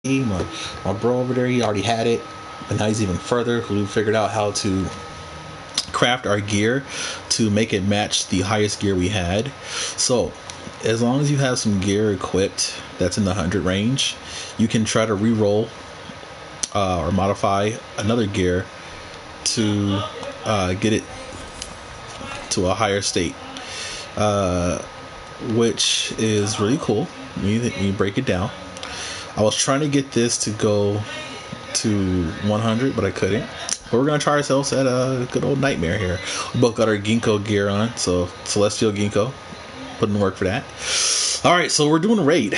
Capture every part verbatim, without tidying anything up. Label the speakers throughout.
Speaker 1: My, my bro over there, he already had it, and now he's even further. We figured out how to craft our gear to make it match the highest gear we had. So, as long as you have some gear equipped that's in the one hundred range, you can try to re-roll uh, or modify another gear to uh, get it to a higher state, uh, which is really cool when you, when you break it down. I was trying to get this to go to one hundred, but I couldn't. But we're going to try ourselves at a good old nightmare here. We both got our Ginkgo gear on, so Celestial Ginkgo. Putting work for that. Alright, so we're doing a raid.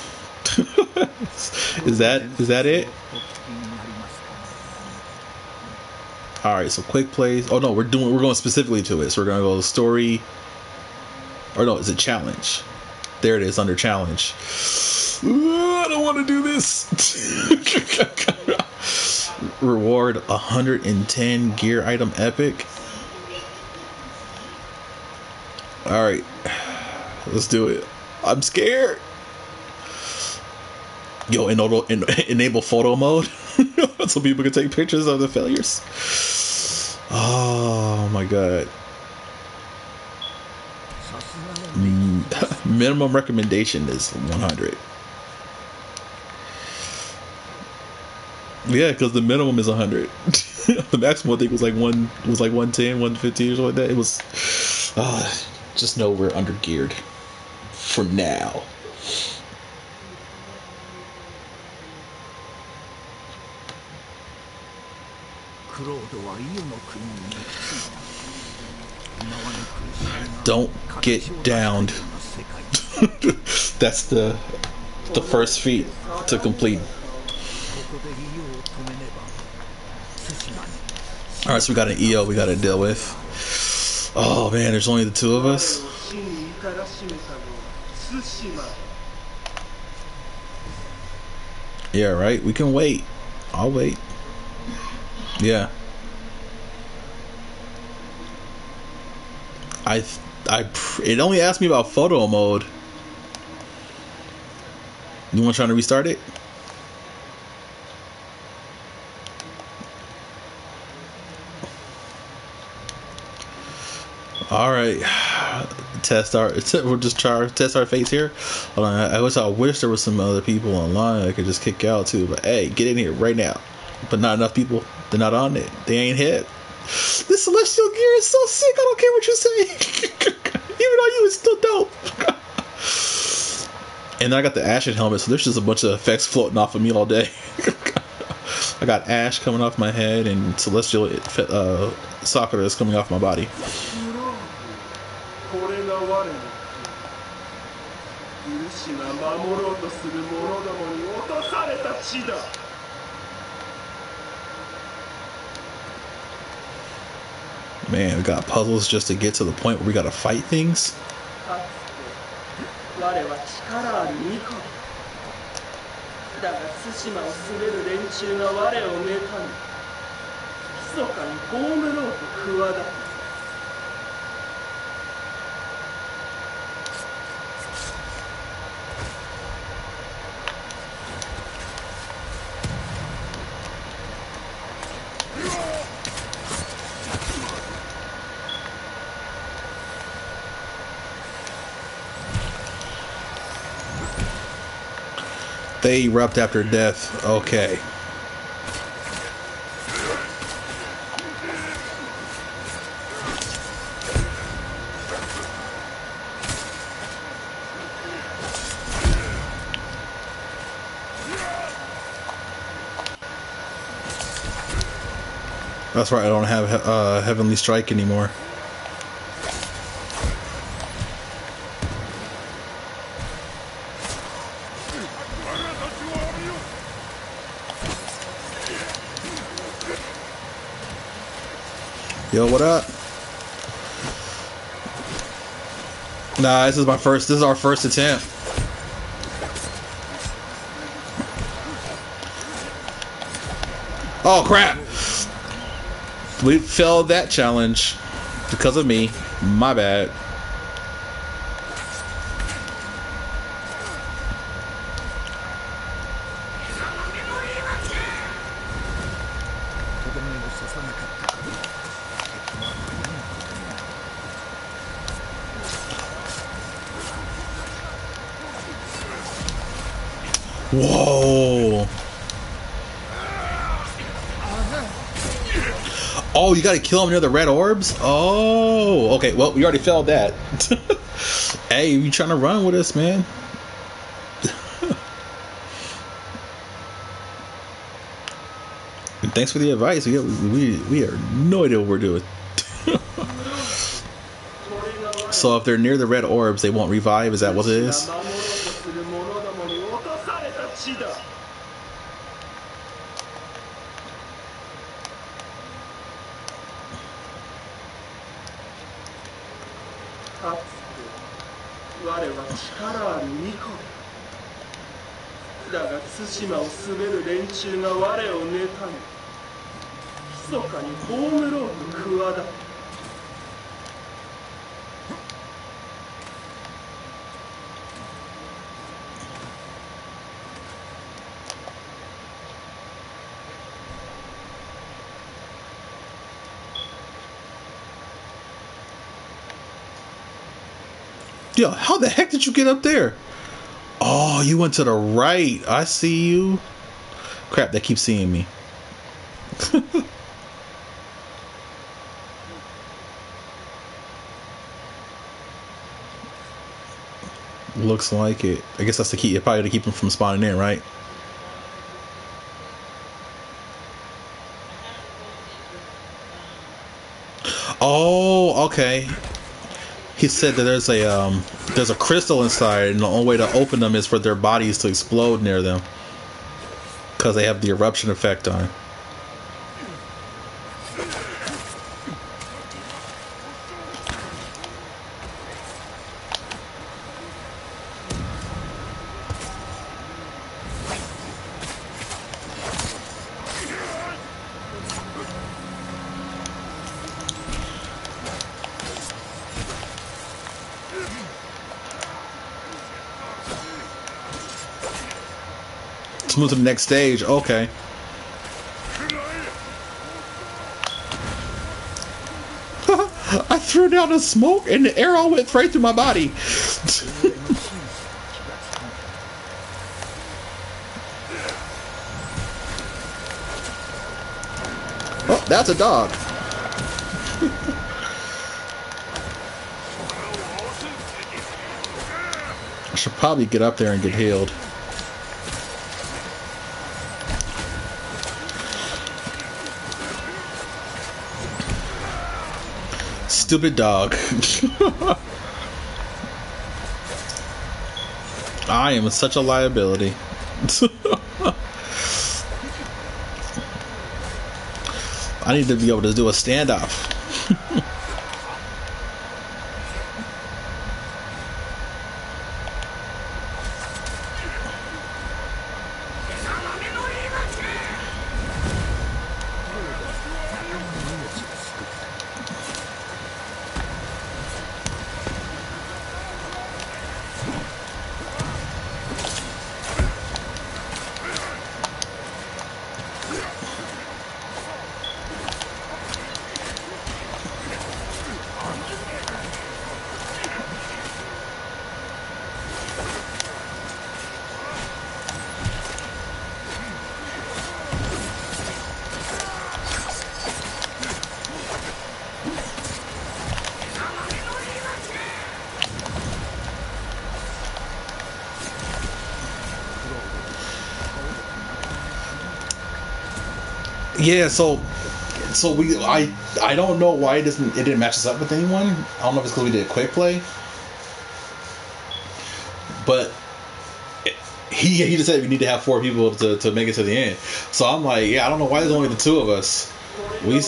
Speaker 1: is that is that it? Alright, so quick plays. Oh no, we're doing we're going specifically to it. So we're gonna go story. Or no, is it challenge? There it is under challenge. I don't want to do this. Reward one hundred ten gear item epic. Alright. Let's do it. I'm scared. Yo, enable, enable photo mode so people can take pictures of the failures. Oh my god. Minimum recommendation is one hundred. Yeah, because the minimum is one hundred. The maximum I think was like one was like one ten, one fifty or something like that. It was uh, just know we're under geared for now. Don't get downed. That's the the first feat to complete. Alright, so we got an E O we gotta deal with. Oh man, there's only the two of us. Yeah, right? We can wait. I'll wait. Yeah. I, I, it only asked me about photo mode. You want to try to restart it? All right. Test our. We'll just try test our fates here. Hold on. I wish I wish there was some other people online I could just kick out too. But hey, get in here right now. But not enough people. They're not on it. They ain't hit. This celestial gear is so sick. I don't care what you say. Even on you, it's still dope. And then I got the Ashen helmet, so there's just a bunch of effects floating off of me all day. I got Ash coming off my head and celestial uh, Sakura is coming off my body. Man, we got puzzles just to get to the point where we gotta fight things. They erupt after death. Okay. That's right, I don't have uh, Heavenly Strike anymore. Yo, what up? Nah, this is my first, this is our first attempt. Oh crap! We failed that challenge because of me. My bad. Whoa. Oh, you gotta kill him near the red orbs? Oh, okay. Well, we already failed that. Hey, you trying to run with us, man? Thanks for the advice. We we we are no idea what we're doing. So if they're near the red orbs, they won't revive. Is that what it is? Yo, how the heck did you get up there? Oh, you went to the right. I see you. Crap, they keep seeing me. Looks like it. I guess that's the key. Probably to keep them from spawning in, right? Oh, okay. He said that there's a um, there's a crystal inside, and the only way to open them is for their bodies to explode near them, because they have the eruption effect on. Move to the next stage. Okay. I threw down the smoke and the arrow went right through my body. Oh, that's a dog. I should probably get up there and get healed. Stupid dog. I am such a liability. I need to be able to do a standoff. Yeah, so so we I I don't know why it doesn't it didn't match us up with anyone. I don't know if it's because we did quick play, but it, he he just said we need to have four people to, to make it to the end. So I'm like, yeah, I don't know why there's only the two of us. We.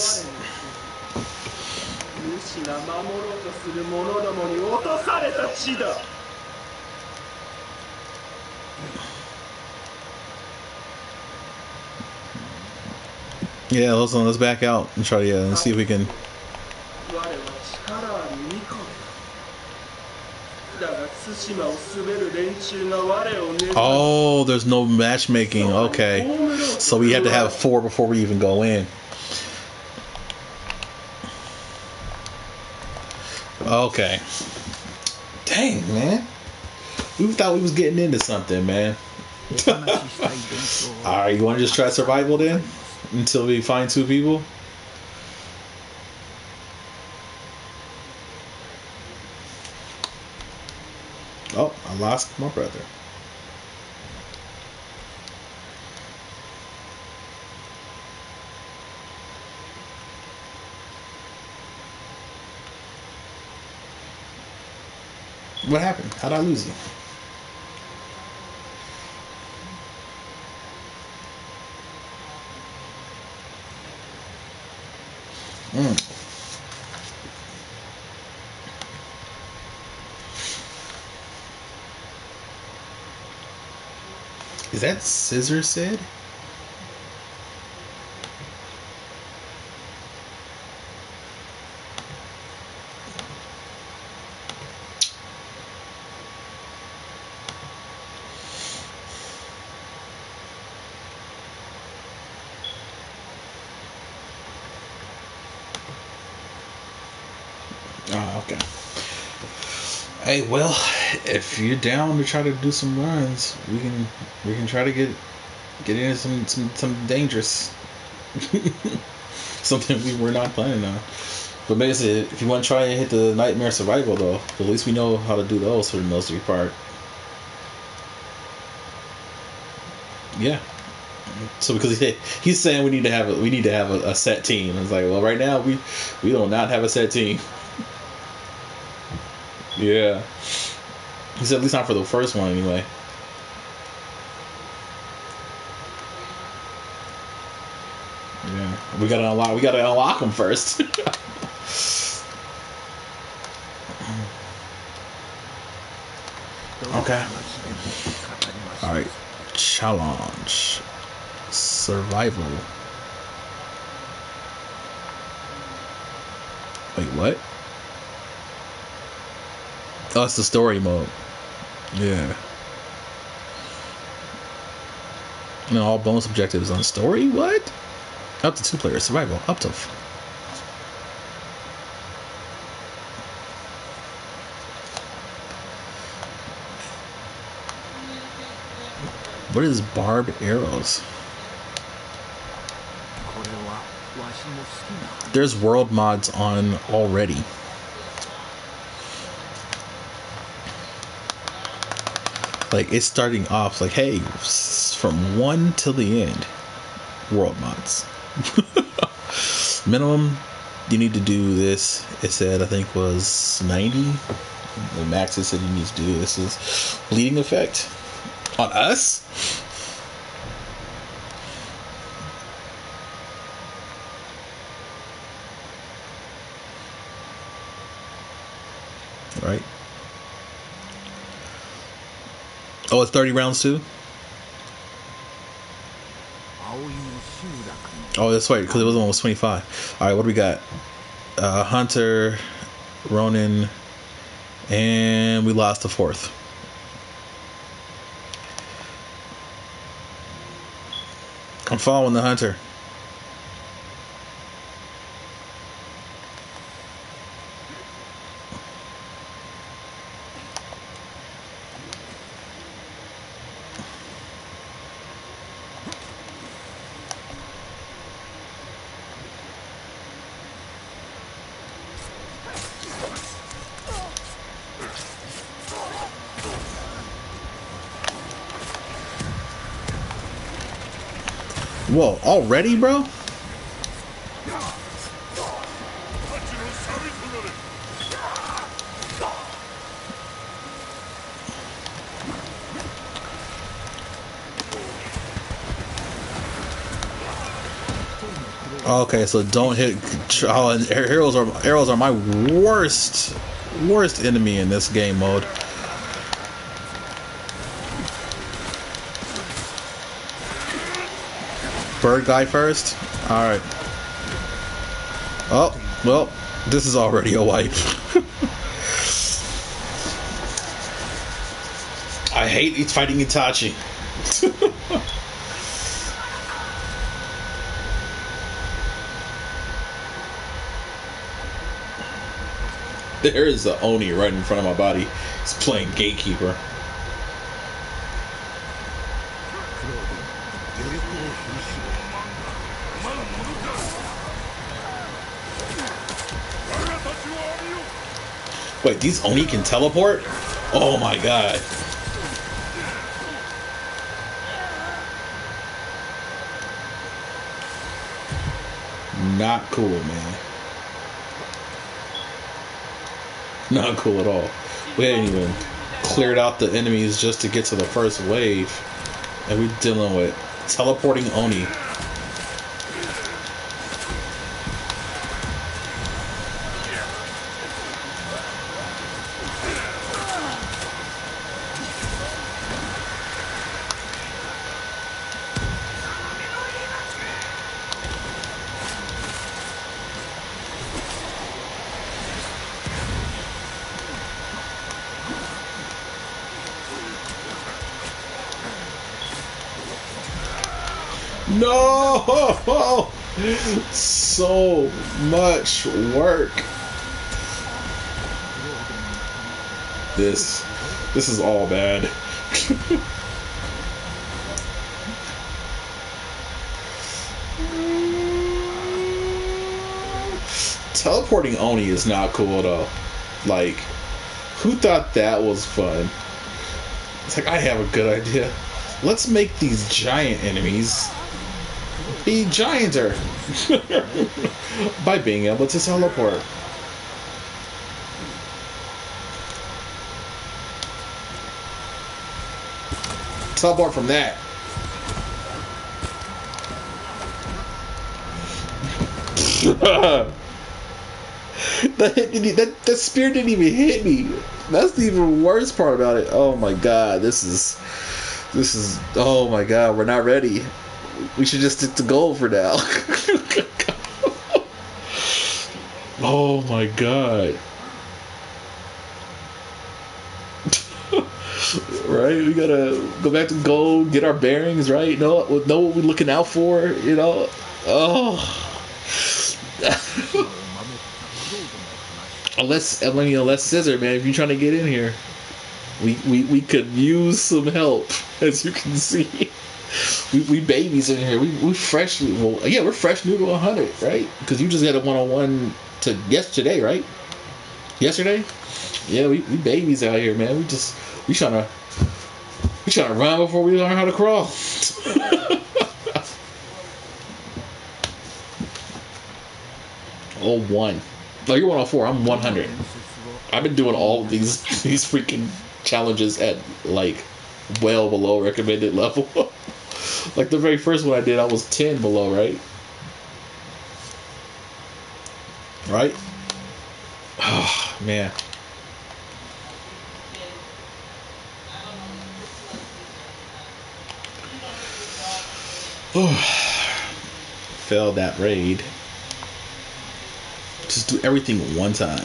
Speaker 1: Yeah, let's let's back out and try to yeah, let's see if we can. Oh, there's no matchmaking. Okay, so we had to have four before we even go in. Okay. Dang, man. We thought we was getting into something, man. Alright, you want to just try survival then? Until we find two people? Oh, I lost my brother. What happened? How'd I lose you? Mm. Is that Scissor Sid? Oh, okay. Hey, well, if you're down to try to do some runs, we can we can try to get get into some some, some dangerous something we were not planning on. But basically, if you want to try and hit the Nightmare Survival, though, at least we know how to do those for the most part. Yeah. So because he, he's saying we need to have a, we need to have a, a set team. I was like, well, right now we we do not have a set team. Yeah. He said at least not for the first one anyway. Yeah. We gotta unlock. We gotta unlock them first. Okay. All right. Challenge. Survival. Wait, what? Oh, it's the story mode. Yeah. And all bonus objectives on story? What? Up to two players. Survival. Up to. F- what is barbed arrows? There's world mods on already. Like, it's starting off like, hey, from one till the end, world mods. Minimum, you need to do this. It said, I think, was ninety. The max it said you need to do this is bleeding effect on us. Right. Oh, it's thirty rounds too? Oh, that's right, because it was almost twenty-five. Alright, what do we got? Uh, Hunter, Ronin, and we lost the fourth. I'm following the Hunter. Whoa, already, bro? Okay, so don't hit. Oh, and arrows are arrows are my worst worst enemy in this game mode. Bird guy first. All right. Oh well, this is already a wipe. I hate fighting Itachi. There is the Oni right in front of my body. He's playing gatekeeper. Wait, these Oni can teleport? Oh my god. Not cool, man. Not cool at all. We hadn't even cleared out the enemies just to get to the first wave. And we're dealing with teleporting Oni. No! So much work. This, this is all bad. Teleporting Oni is not cool at all. Like, who thought that was fun? It's like, I have a good idea. Let's make these giant enemies be gianter by being able to teleport. Teleport from that. that, hit, that that spear didn't even hit me. That's the even worst part about it. Oh my god, this is this is oh my god, we're not ready. We should just stick to gold for now. Oh my god. Right? We gotta go back to gold, get our bearings, right? Know, know what we're looking out for, you know? Oh. unless, I mean, unless Scissor, man, if you're trying to get in here, we, we, we could use some help, as you can see. We, we babies in here. We we fresh. Well, yeah, we're fresh new to one hundred, right? Because you just got a one on one to yesterday, right? Yesterday, yeah, we, we babies out here, man. We just we trying to we trying to run before we learn how to crawl. Oh one. No, you're one oh four. I'm one hundred. I've been doing all of these these freaking challenges at like well below recommended level. Like the very first one I did, I was ten below, right? Right? Oh, man. Failed that raid. Just do everything one time.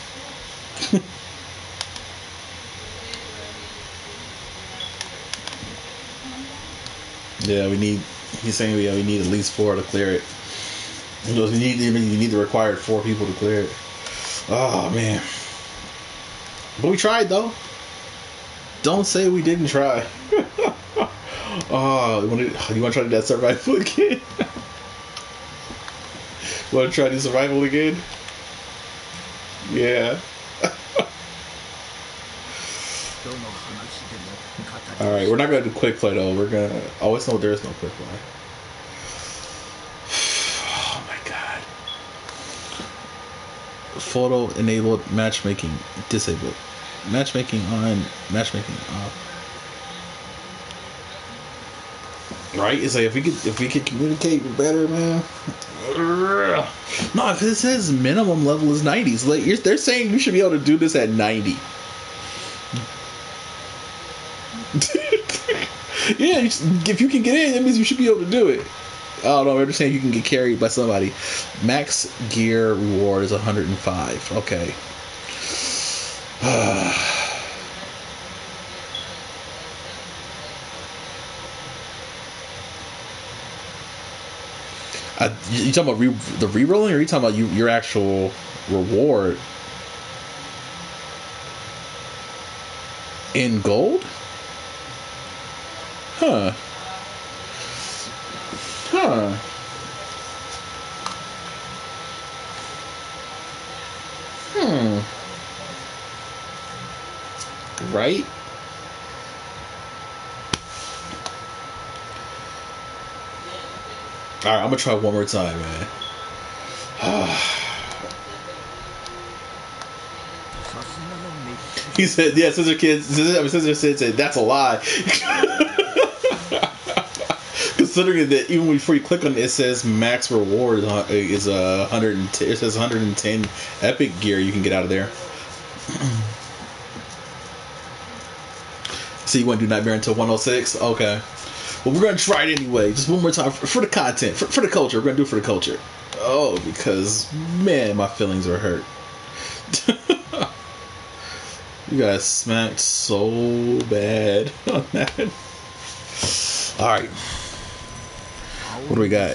Speaker 1: Yeah, we need. He's saying we, yeah, we need at least four to clear it. You know, you need you need the required four people to clear it. Oh man! But we tried though. Don't say we didn't try. Oh, you want to you want to try that survival again? Want to try the survival again? Yeah. All right, we're not gonna do quick play though. We're gonna. Oh, it's no. There is no quick play. Oh my god. Photo enabled matchmaking disabled. Matchmaking on. Matchmaking off. Right? It's like if we could if we could communicate better, man. No, because it says minimum level is ninety. So like, they're saying you should be able to do this at ninety. Yeah, if you can get in, that means you should be able to do it. I don't know. They're saying you can get carried by somebody. Max gear reward is one hundred five. Okay. Uh, you, you talking about re- the re-rolling, or are you talking about you, your actual reward in gold? Huh. Huh. Hmm. Right? Alright, I'm gonna try one more time, man. He said, yeah, Scissor Kid, Scissor, I mean, Scissor Sid said, that's a lie. Considering that even before you click on it, it says max reward is a one hundred ten, it says one hundred ten epic gear you can get out of there. So you want to do Nightmare until one oh six? Okay. Well, we're going to try it anyway. Just one more time for, for the content, for, for the culture. We're going to do it for the culture. Oh, because, man, my feelings are hurt. You guys smacked so bad on that. Alright. What do we got?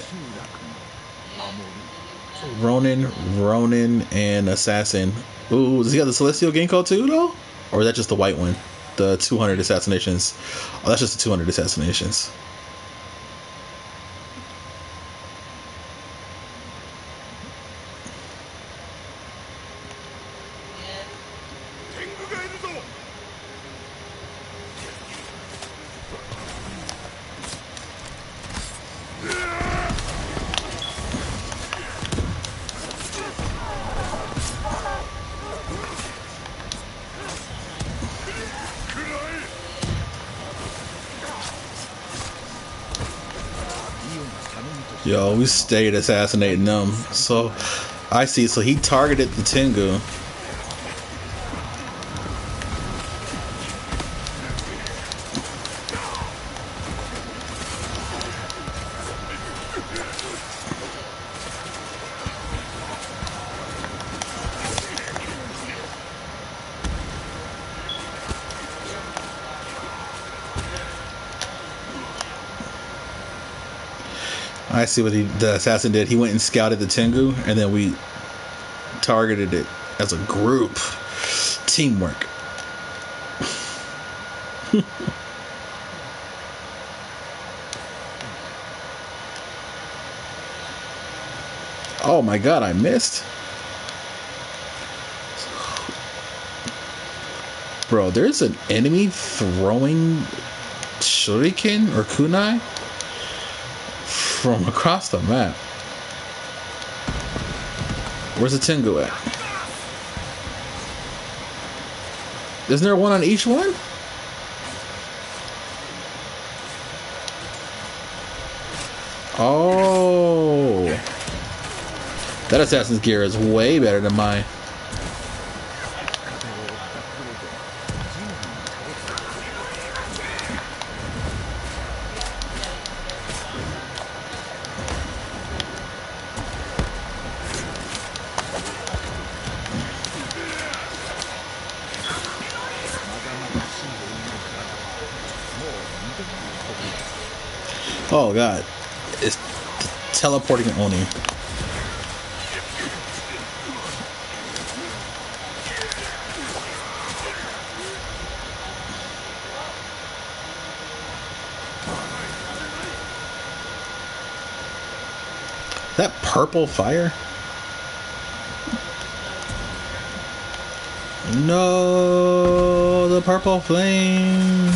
Speaker 1: Ronin, Ronin, and Assassin. Ooh, does he have the Celestial Genko too, though? Or is that just the white one? The two hundred assassinations. Oh, that's just the two hundred assassinations. Yo, we stayed assassinating them. So, I see. So he targeted the Tengu. I see what he, the assassin did. He went and scouted the Tengu, and then we targeted it as a group. Teamwork. Oh my god, I missed. Bro, there's an enemy throwing shuriken or kunai from across the map. Where's the Tengu at? Isn't there one on each one? Oh, that assassin's gear is way better than mine. Oh god, it's teleporting Oni. That purple fire? No, the purple flame.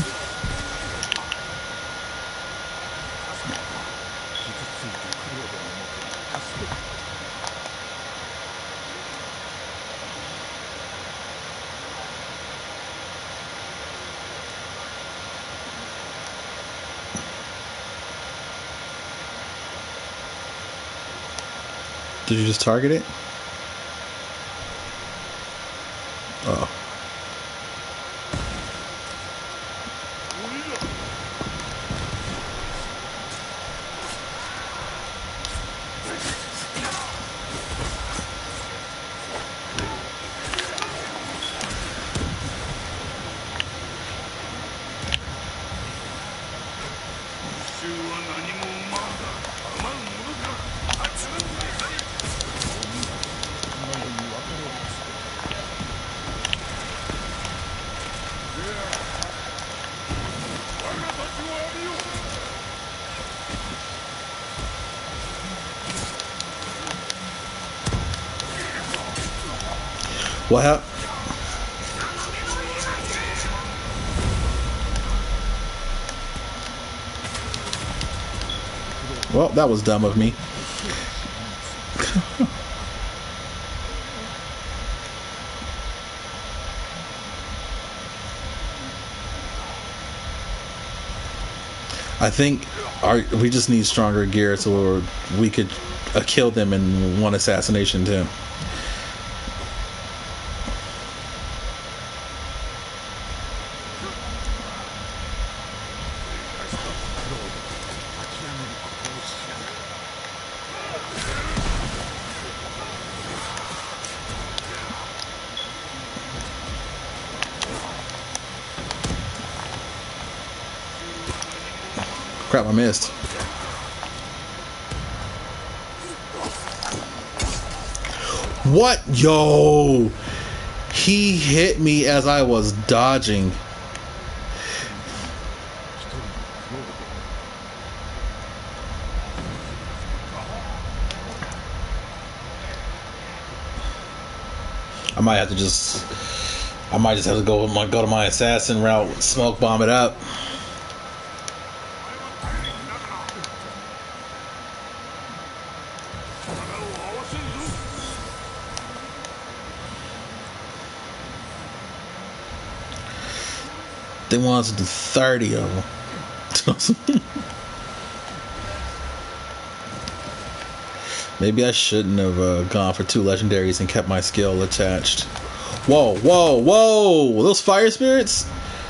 Speaker 1: Did you just target it? Oh. What happened? Well, that was dumb of me. I think our, we just need stronger gear so we could uh, kill them in one assassination attempt. Crap, I missed. What? Yo! He hit me as I was dodging. I might have to just... I might just have to go with my, go to my assassin route, smoke bomb it up. They want us to do thirty of them. Maybe I shouldn't have uh, gone for two legendaries and kept my skill attached. Whoa, whoa, whoa! Those fire spirits?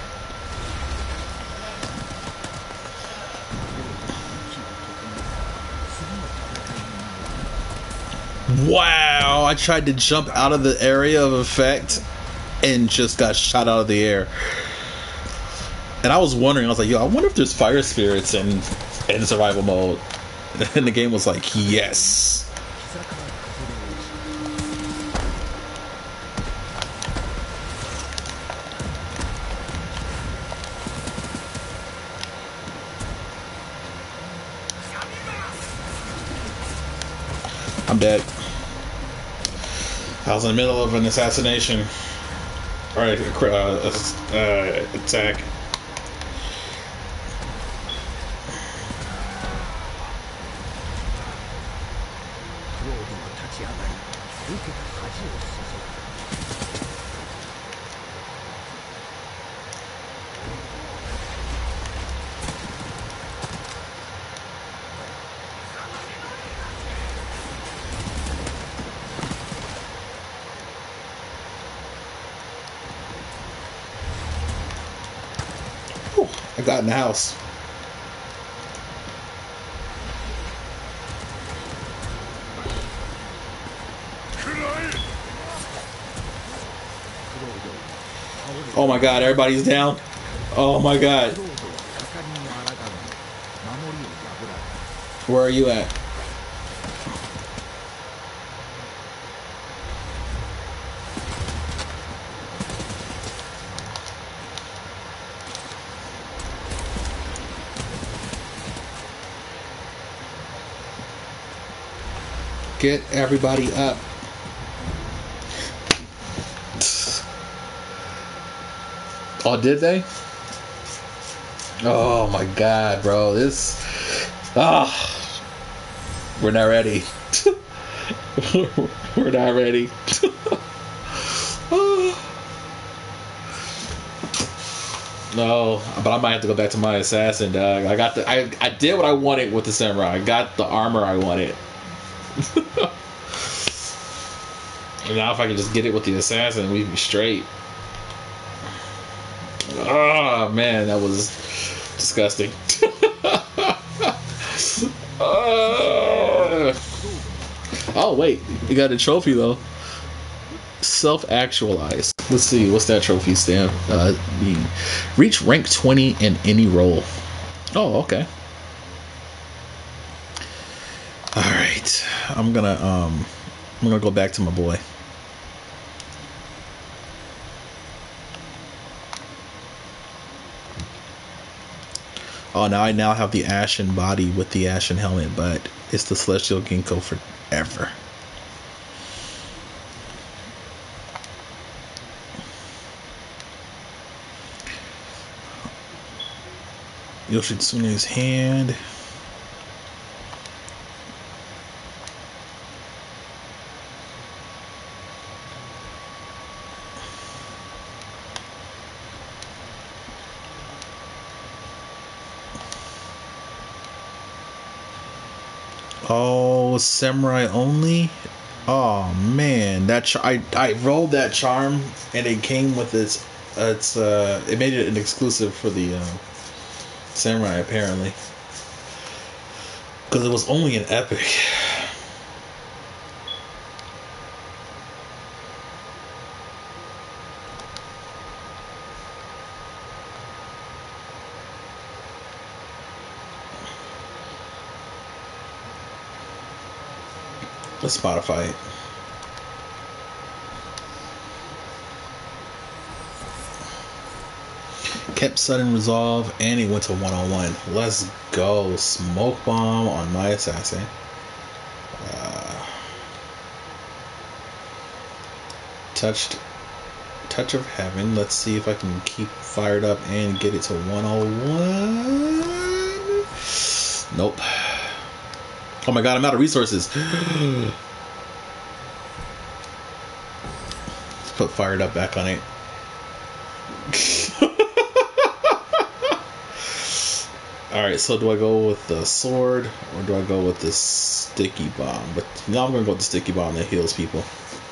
Speaker 1: Wow! I tried to jump out of the area of effect and just got shot out of the air. And I was wondering, I was like, yo, I wonder if there's fire spirits in, in survival mode. And the game was like, yes. I'm dead. I was in the middle of an assassination. Alright, uh, uh, attack. I got in the house. Oh my god, everybody's down. Oh my god. Where are you at? Get everybody up. Oh, did they? Oh my god, bro. This. Ah. Oh, we're not ready. We're not ready. No, but I might have to go back to my assassin, dog. I got the. I, I did what I wanted with the samurai. I got the armor I wanted. And now if I can just get it with the assassin, we'd be straight. Oh man, that was disgusting. uh, oh wait, you got a trophy though. Self-actualized. Let's see, what's that trophy stand? Uh, mean? Reach rank twenty in any role. Oh, okay. All right, I'm gonna um, I'm gonna go back to my boy. Oh, now I now have the Ashen body with the Ashen helmet, but it's the Celestial Ginkgo forever. Yoshitsune's hand. Oh, samurai only. Oh man, that char- I I rolled that charm and it came with its its uh it made it an exclusive for the uh, samurai apparently because it was only an epic. Let's Spotify it. Kept sudden resolve and he went to one on one. Let's go. Smoke bomb on my assassin. Uh, touched touch of heaven. Let's see if I can keep fired up and get it to one on one. Nope. Oh my god, I'm out of resources. Let's put fired up back on it. Alright, so do I go with the sword or do I go with the sticky bomb? But now I'm going to go with the sticky bomb that heals people.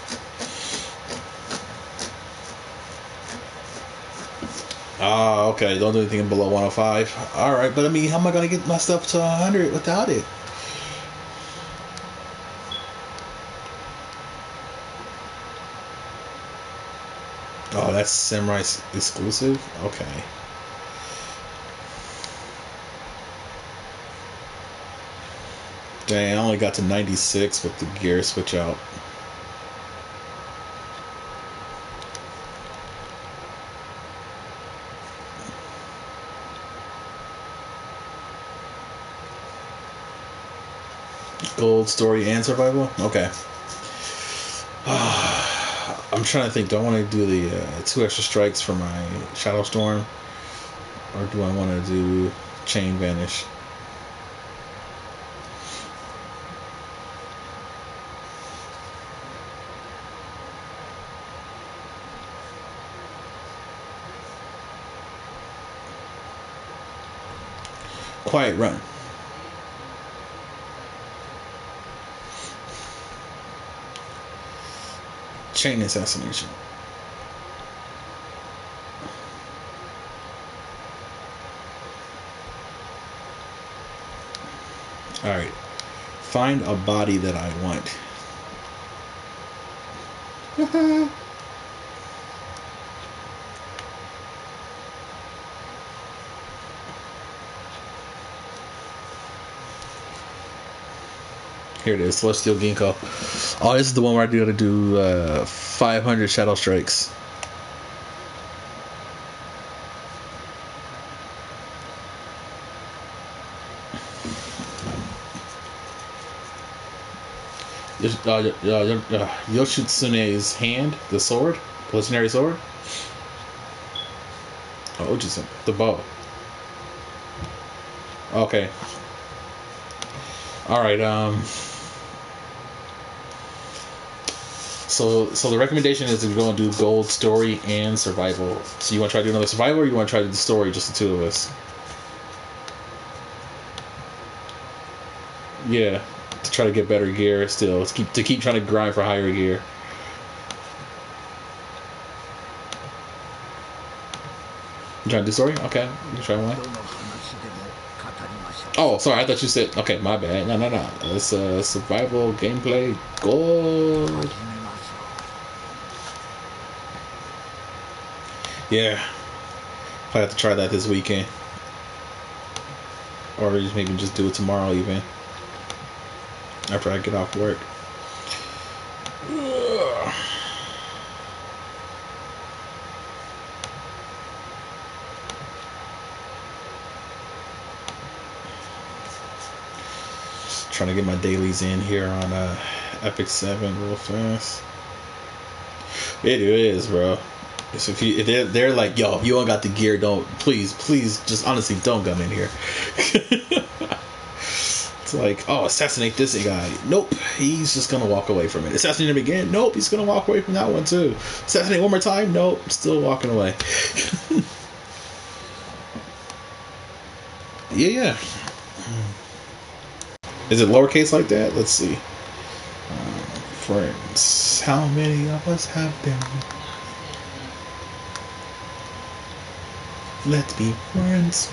Speaker 1: Ah, okay. Don't do anything below one oh five. Alright, but I mean, how am I going to get my stuff to one hundred without it? Oh, that's Samurai exclusive? Okay. Dang, I only got to ninety-six with the gear switch out. Gold, story, and survival? Okay. I'm trying to think. Do I want to do the uh, two extra strikes for my Shadow Storm? Or do I want to do Chain Vanish? Quiet Run. Chain Assassination. Alright. Find a body that I want. Here it is, Celestial Ginkgo. Oh, this is the one where I do to do uh, five hundred Shadow Strikes. Uh, uh, uh, Yoshitsune's hand, the sword, the legendary sword. Oh, just the bow. Okay. All right. Um. So, so the recommendation is to go and do gold, story, and survival. So you want to try to do another survival, or you want to try to do the story, just the two of us? Yeah, to try to get better gear still. To keep to keep trying to grind for higher gear. You trying to do story? Okay, you try one. Oh, sorry, I thought you said. Okay, my bad. No, no, no. It's a survival gameplay. Gold. Yeah, I have to try that this weekend, or just maybe just do it tomorrow, even after I get off work. Ugh. Trying to get my dailies in here on uh, Epic seven real fast. It is, bro. So if, you, if they're, they're like, yo, if you don't got the gear, don't, please, please, just honestly, don't come in here. It's like, oh, assassinate this guy. Nope, he's just gonna walk away from it. Assassinate him again. Nope, he's gonna walk away from that one too. Assassinate one more time. Nope, still walking away. yeah, yeah. Is it lowercase like that? Let's see. Um, friends. How many of us have them? Let's be friends.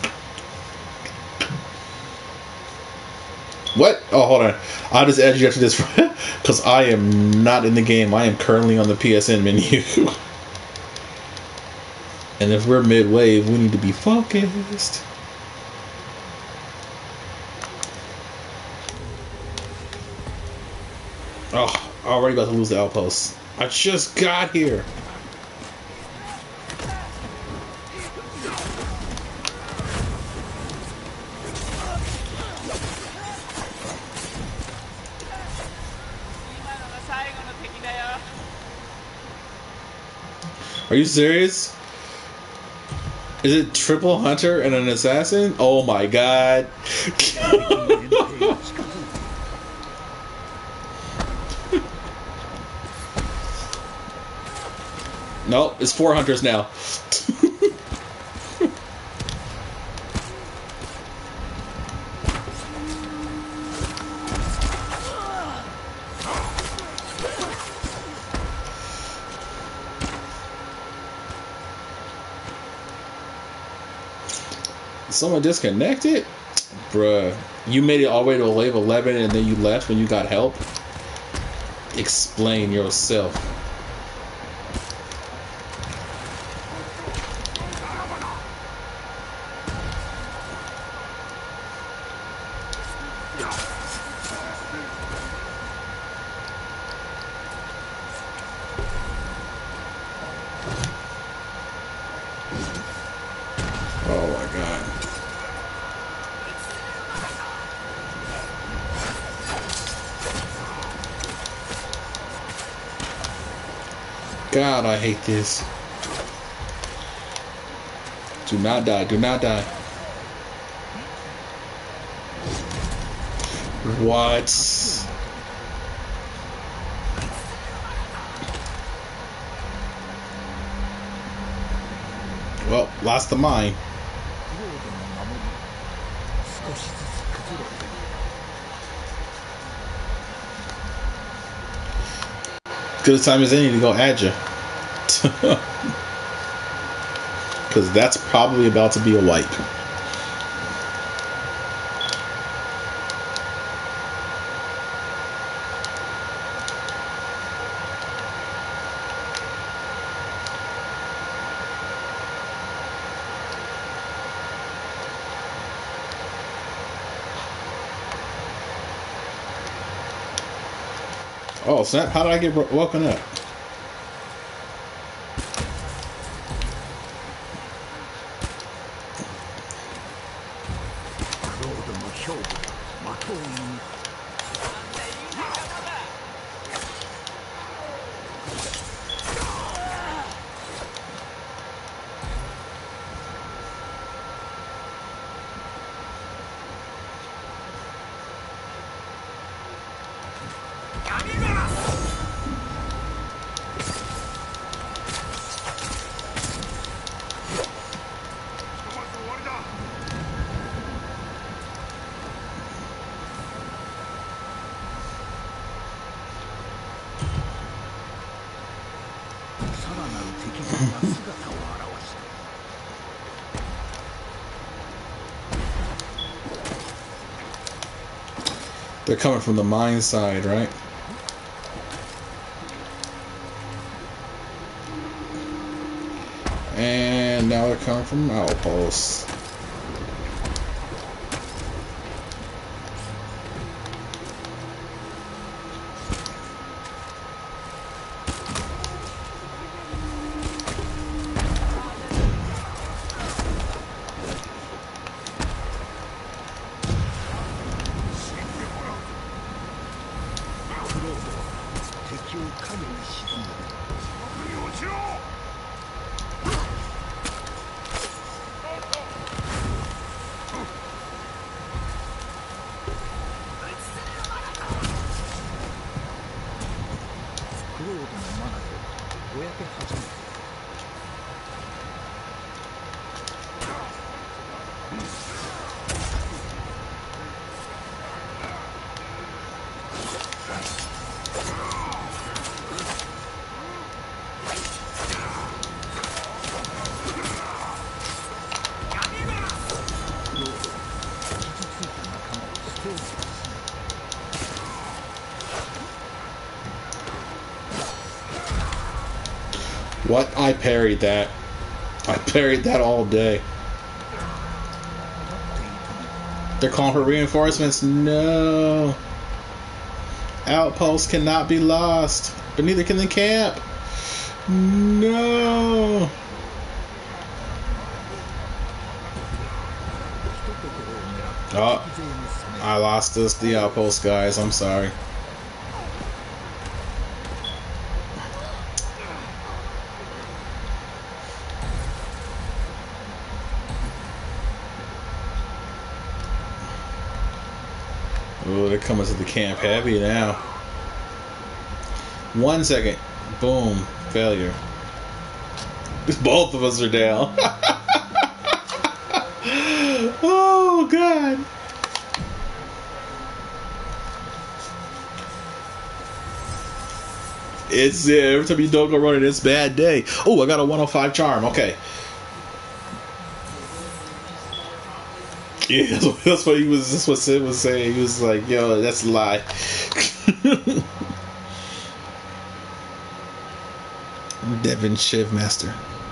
Speaker 1: What? Oh, hold on. I'll just add you after this because I am not in the game. I am currently on the P S N menu. And if we're mid-wave, we need to be focused. Oh, already about to lose the outpost. I just got here. Are you serious? Is it triple hunter and an assassin? Oh my god. Nope, it's four hunters now. Someone disconnected? Bruh. You made it all the way to wave eleven and then you left when you got help? Explain yourself. Oh my god. God, I hate this. Do not die. Do not die. What? Well, lost the mine. Good time as any to go add you. Because that's probably about to be a wipe. Oh, snap. How did I get woken up? They're coming from the mine side, right? And now they're coming from outposts. What? I parried that. I parried that all day. They're calling for reinforcements. No. Outposts cannot be lost. But neither can the camp. No. Oh. I lost this, the outpost, guys. I'm sorry. Oh, they're coming to the camp heavy now. One second. Boom. Failure. Both of us are down. Oh, God. It's, yeah, every time you don't go running, it's a bad day. Oh, I got a one oh five charm. Okay. Yeah, that's what he was. That's what Sid was saying. He was like, "Yo, that's a lie." Devin Shivmaster.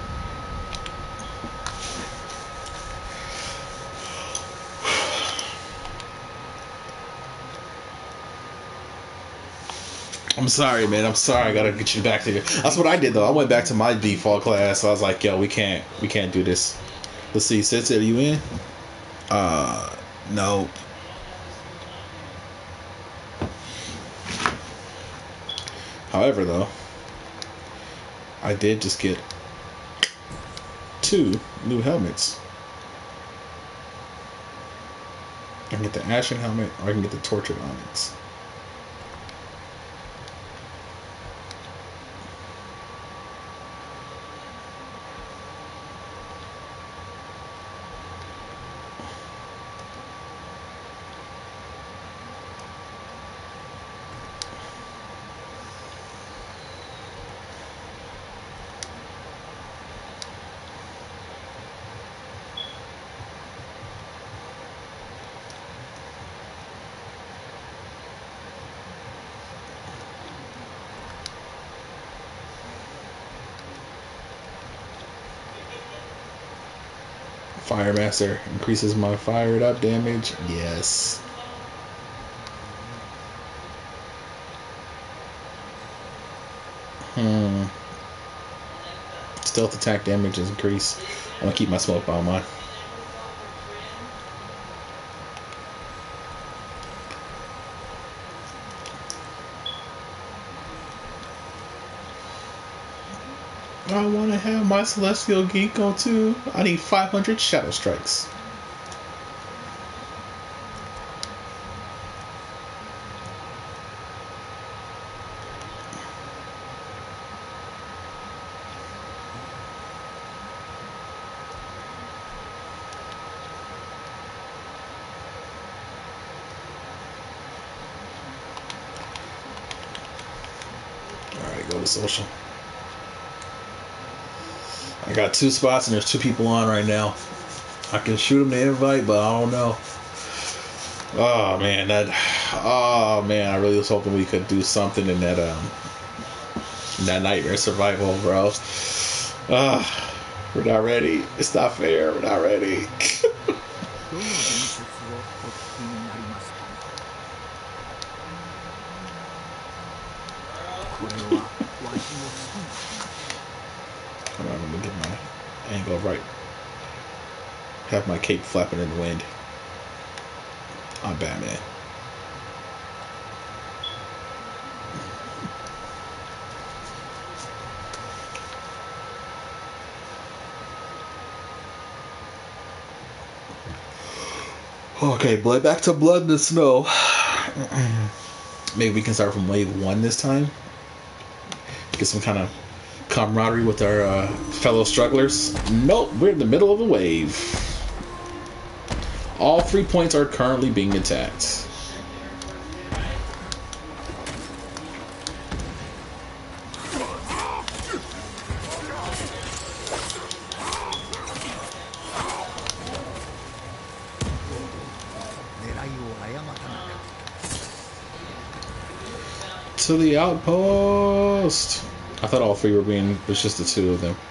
Speaker 1: I'm sorry, man. I'm sorry. I gotta get you back to you. That's what I did, though. I went back to my default class. I was like, "Yo, we can't, we can't do this." Let's see, Sid, are you in? Uh, no. However, though, I did just get two new helmets. I can get the Ashen helmet, or I can get the Tortured Onyx. Fire Master increases my fired up damage. Yes. Hmm. Stealth attack damage is increased. I'm gonna keep my smoke bomb on. I want to have my Celestial Ginkgo too. I need five hundred Shadow Strikes. Alright, go to social. I got two spots and there's two people on right now. I can shoot them the invite, but I don't know. Oh man, that. Oh man, I really was hoping we could do something in that um, in that Nightmare Survival, bro. Ah, we're not ready. It's not fair. We're not ready. Hold on, let me get my angle right. Have my cape flapping in the wind. I'm Batman. Okay, blood back to Blood in the Snow. Maybe we can start from wave one this time. Get some kind of camaraderie with our uh, fellow strugglers. Nope, we're in the middle of a wave. All three points are currently being attacked. To the outpost. I thought all three were being. It was just the two of them.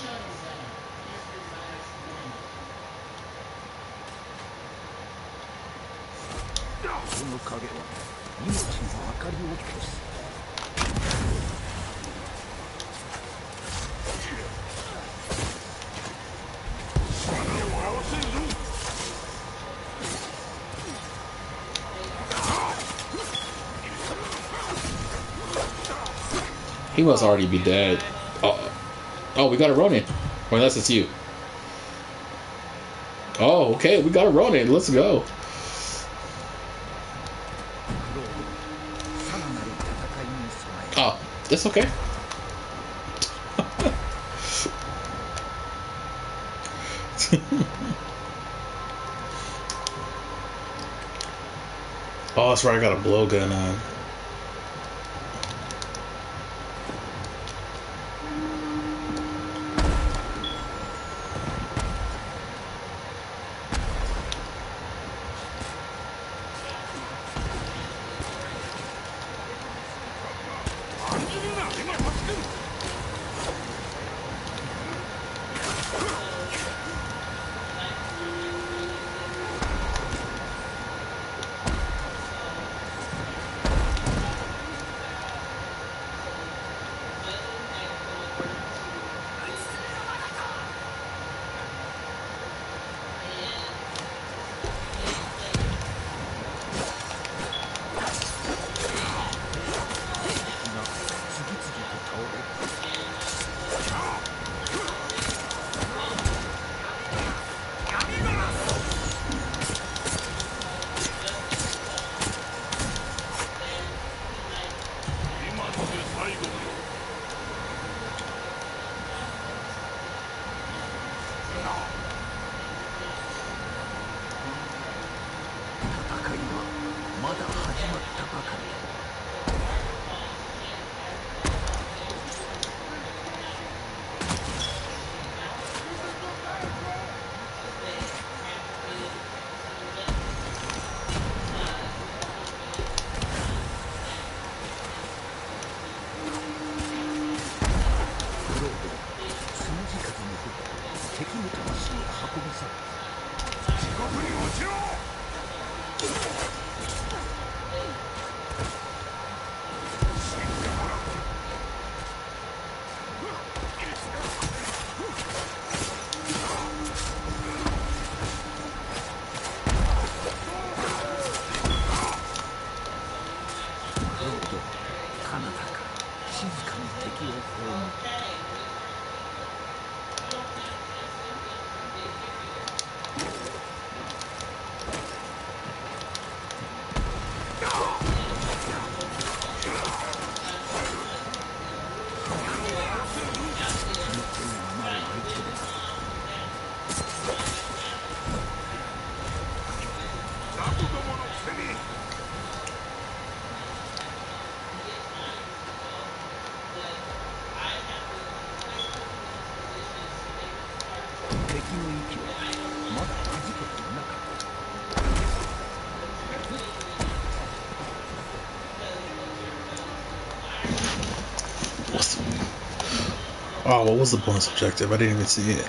Speaker 1: He must already be dead. Oh, oh, we got a Ronin. Or unless it's you. Oh, okay, we got a Ronin. Let's go. Oh, that's okay. Oh, that's right. I got a blowgun on. Oh, what was the bonus objective? I didn't even see it.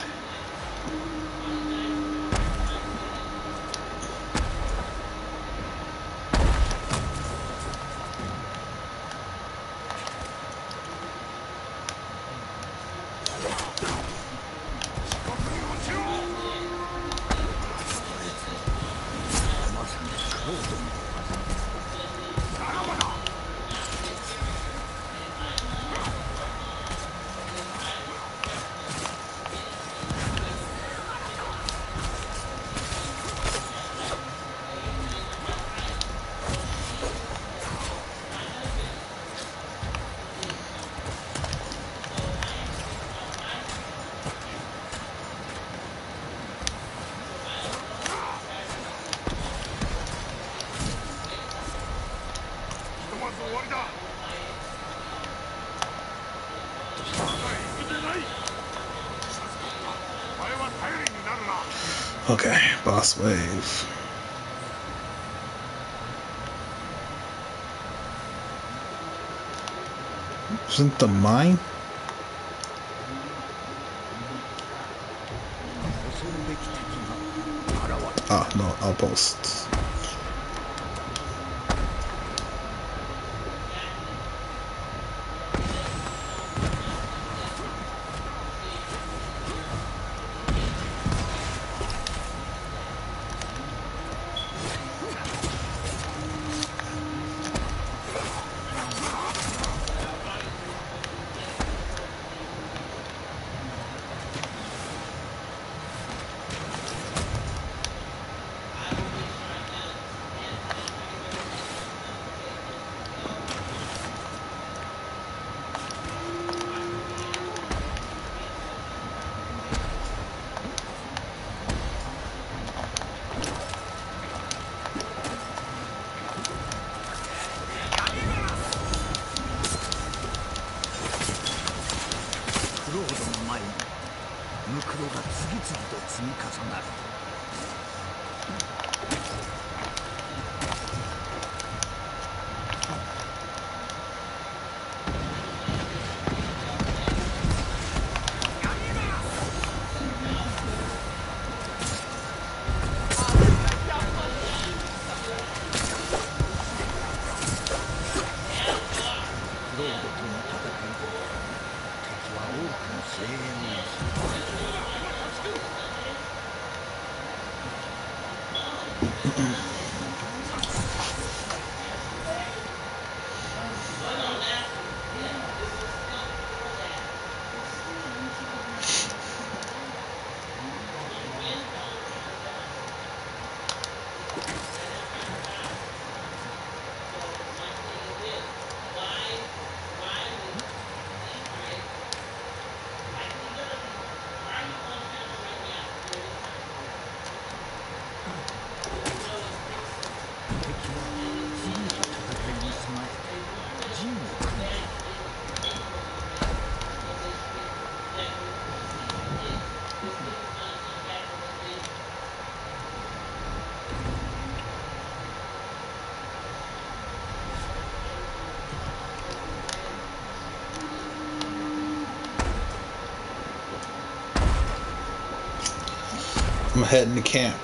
Speaker 1: Okay, boss wave. Isn't the mine? Ah, no, outpost. I'm heading to camp.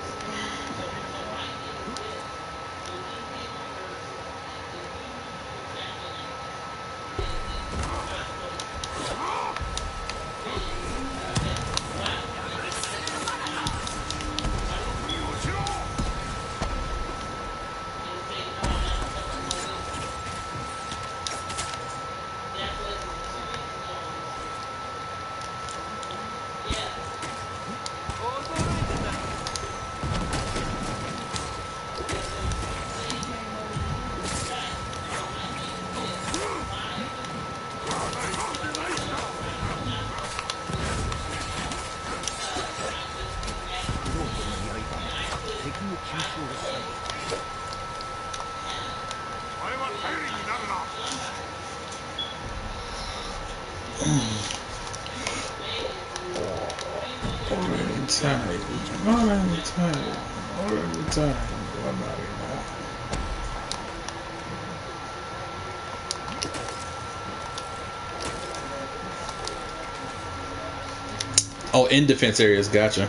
Speaker 1: Already tired. Already tired. Already tired. I'm not anymore. Oh, in defense areas. Gotcha.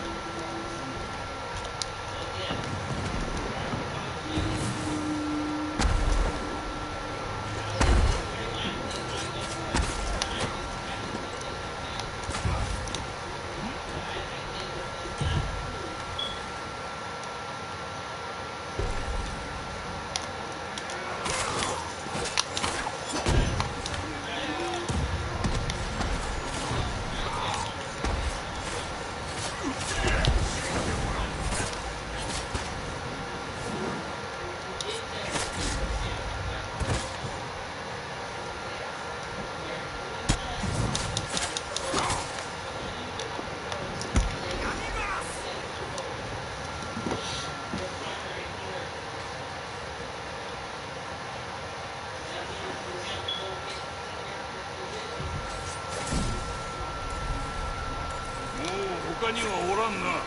Speaker 2: 他にはおらんな。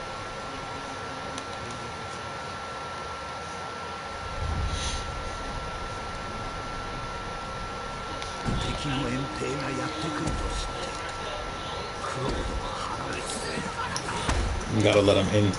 Speaker 2: 敵の遠征がやってくると知ってクロードは腹を据えるからだ。
Speaker 1: You gotta let him in.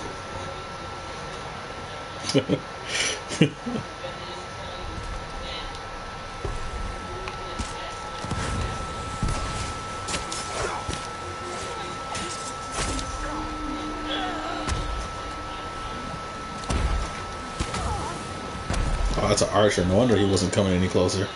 Speaker 1: Oh, that's an archer. No wonder he wasn't coming any closer.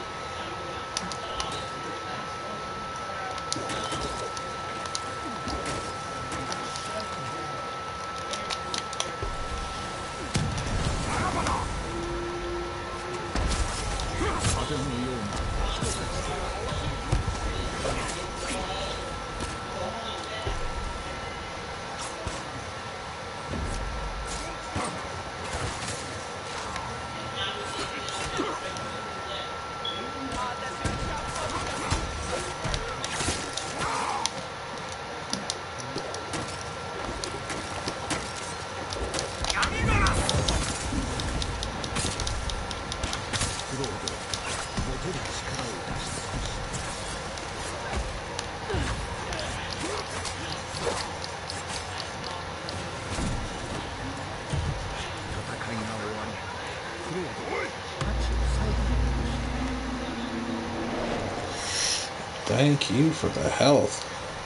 Speaker 1: Thank you for the health.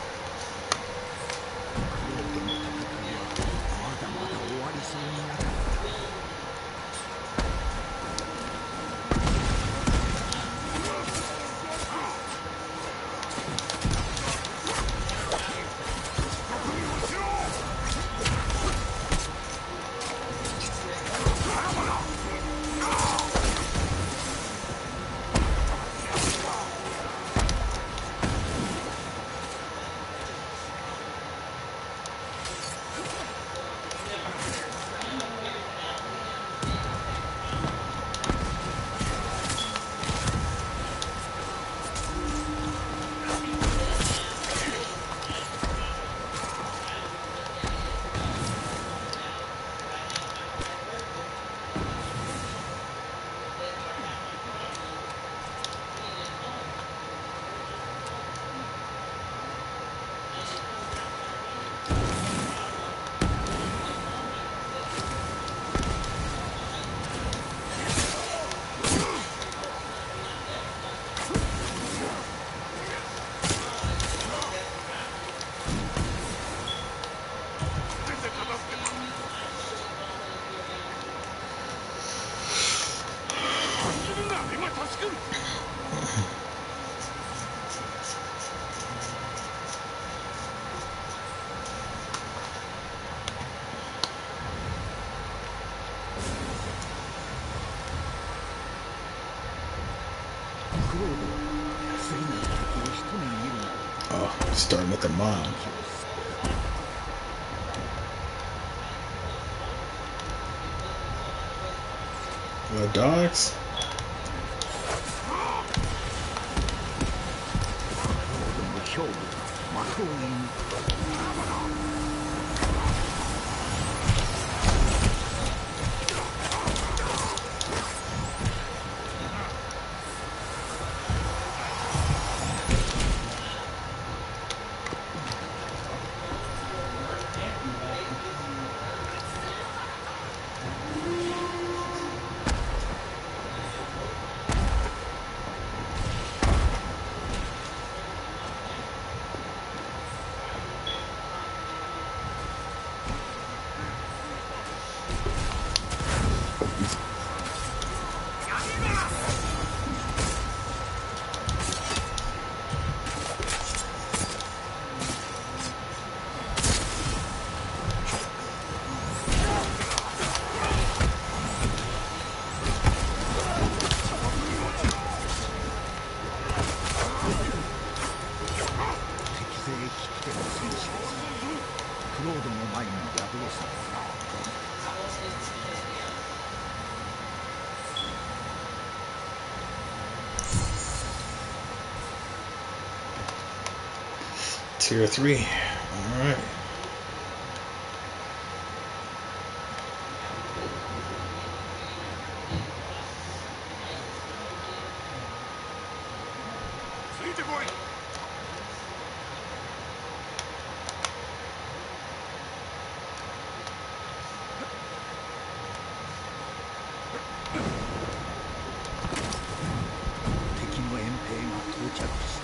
Speaker 1: Oh, starting with the mom. The dogs? Tier three. All right.
Speaker 2: 敵の援兵が到着した。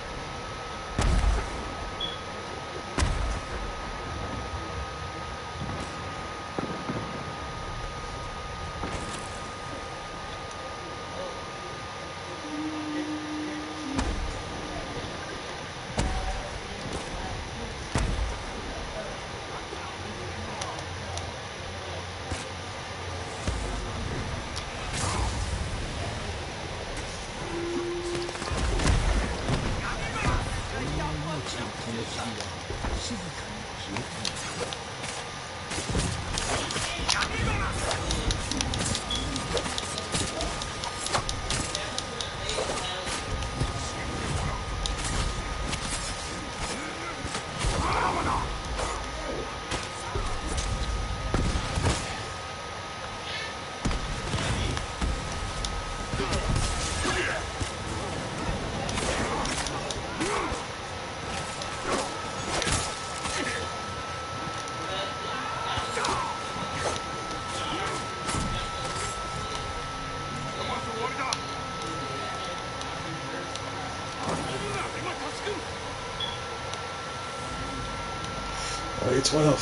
Speaker 1: Alright, twelve.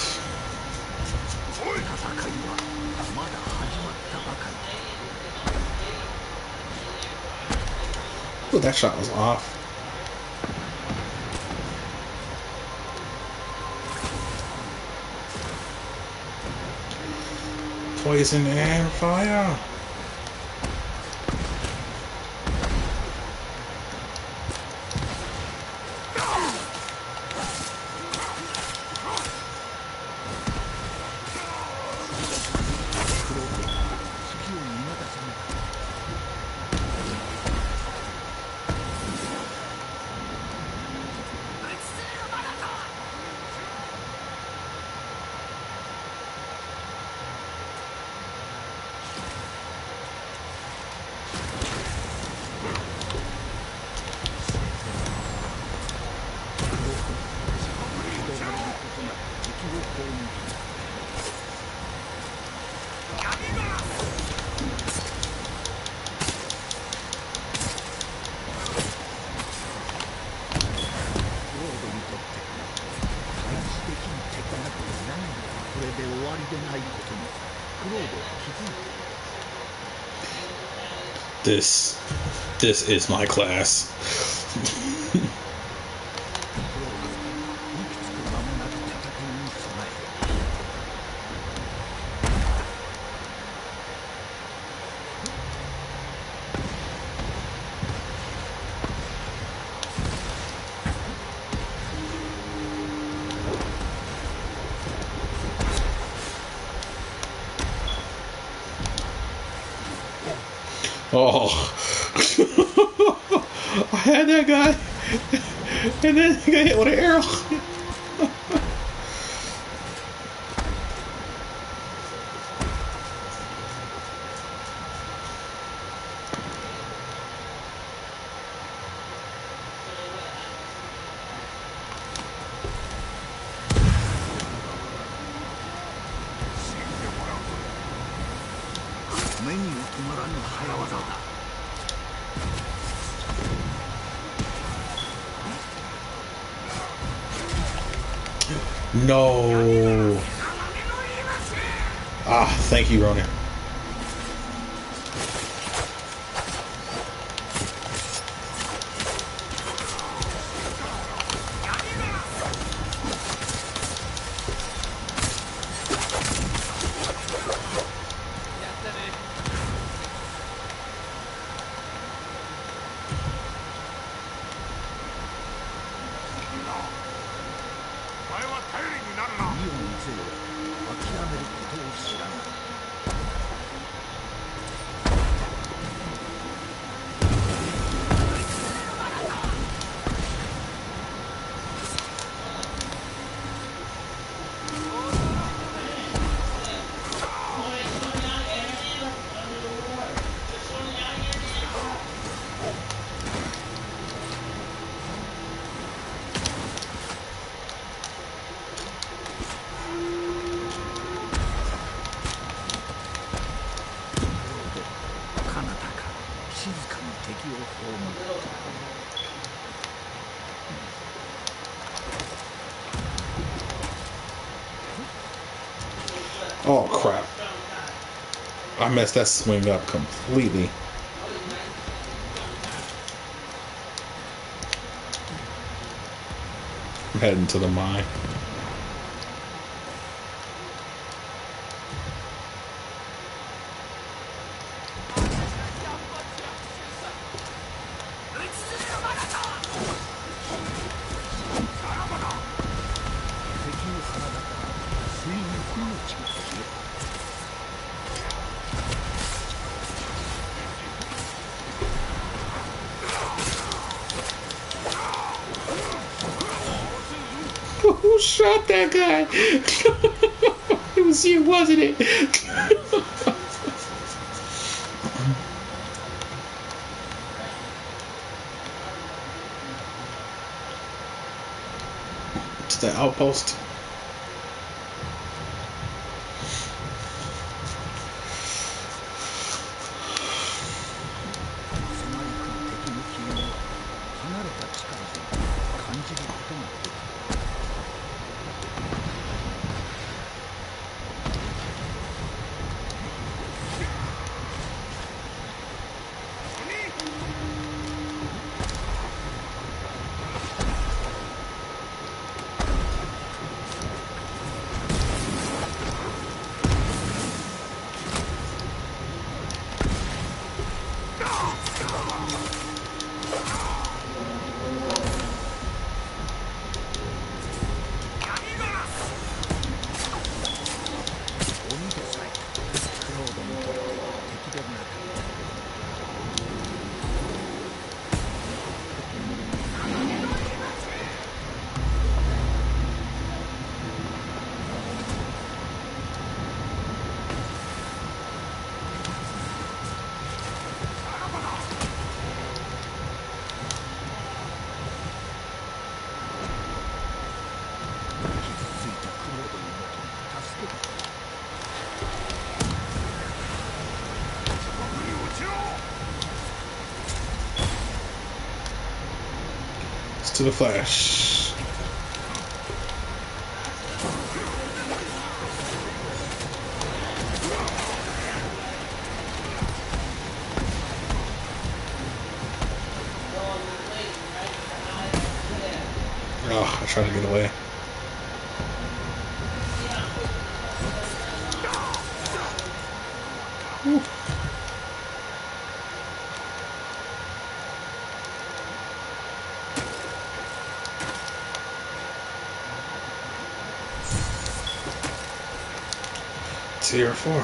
Speaker 1: Oh, that shot was off. Poison and fire. This, this is my class. Oh, I had that guy, and then I got hit with an arrow. No. Ah, thank you, Ronan.
Speaker 2: 静かに敵を葬った。
Speaker 1: Oh crap. I messed that swing up completely. I'm heading to the mine. Who shot that guy? It was you, wasn't it? It's the outpost. To the Flash. Oh, I tried to get away. Whew. Tier four.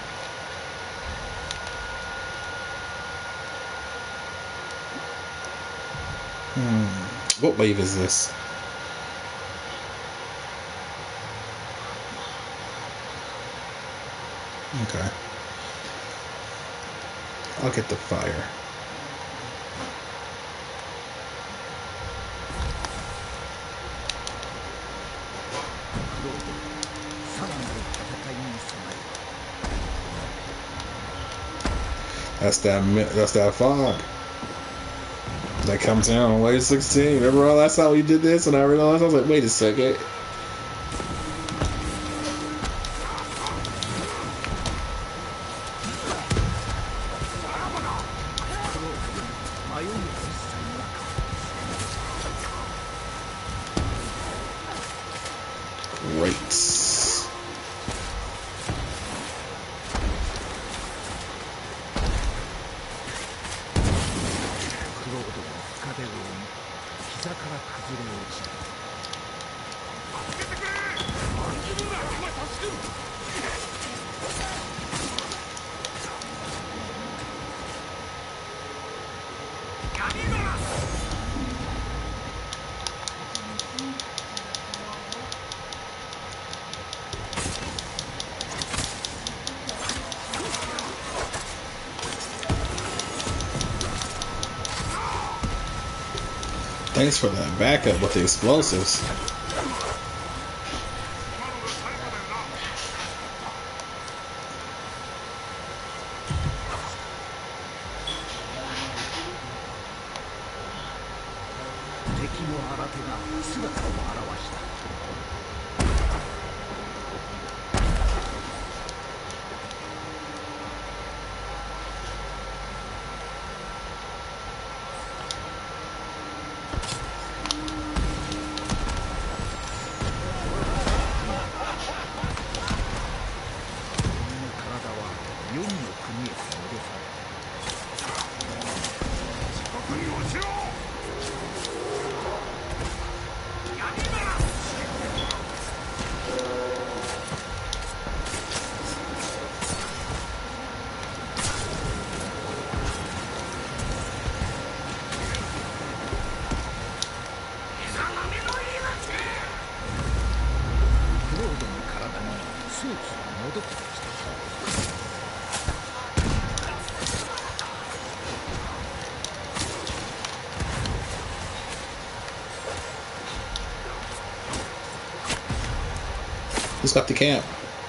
Speaker 1: Hmm. What wave is this? Okay. I'll get the fire. That's that. That's that fog that comes in on wave sixteen. Remember all last time we did this, and I realized I was like, wait a second. Great. Thanks for that backup with the explosives.
Speaker 2: 敵の新手が姿を現した。
Speaker 1: Just left the camp.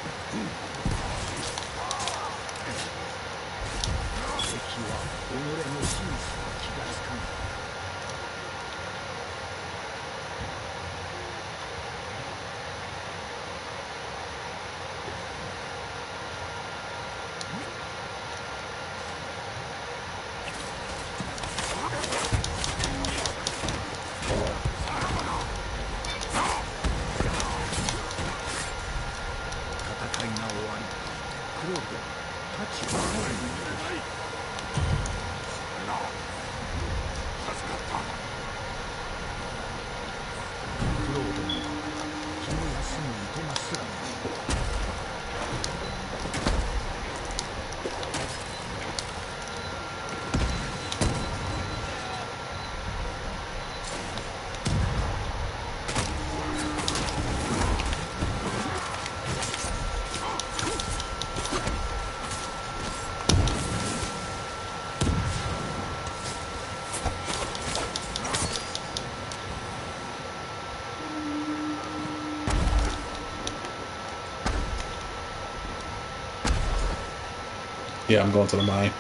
Speaker 1: Yeah, I'm going to the mine.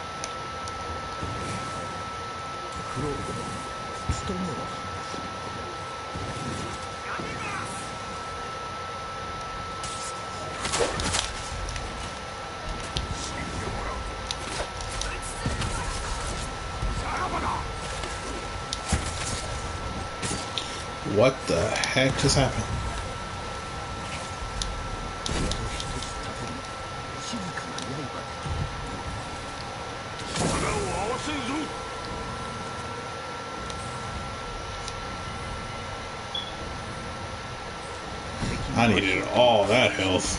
Speaker 1: What the heck just happened? I needed all that health.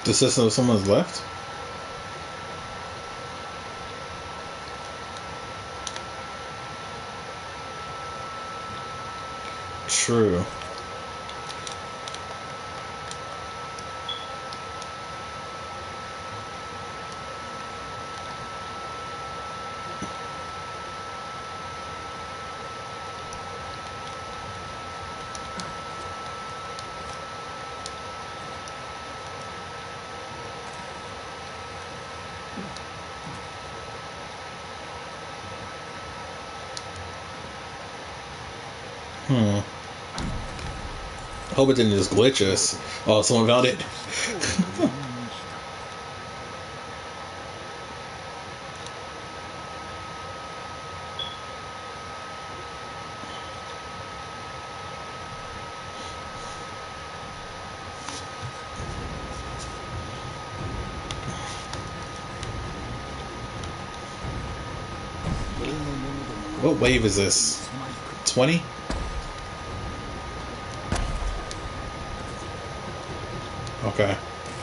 Speaker 1: The system of someone's left? True. Hmm. Hope it didn't just glitch us. Oh, someone found it. What wave is this? twenty? Okay.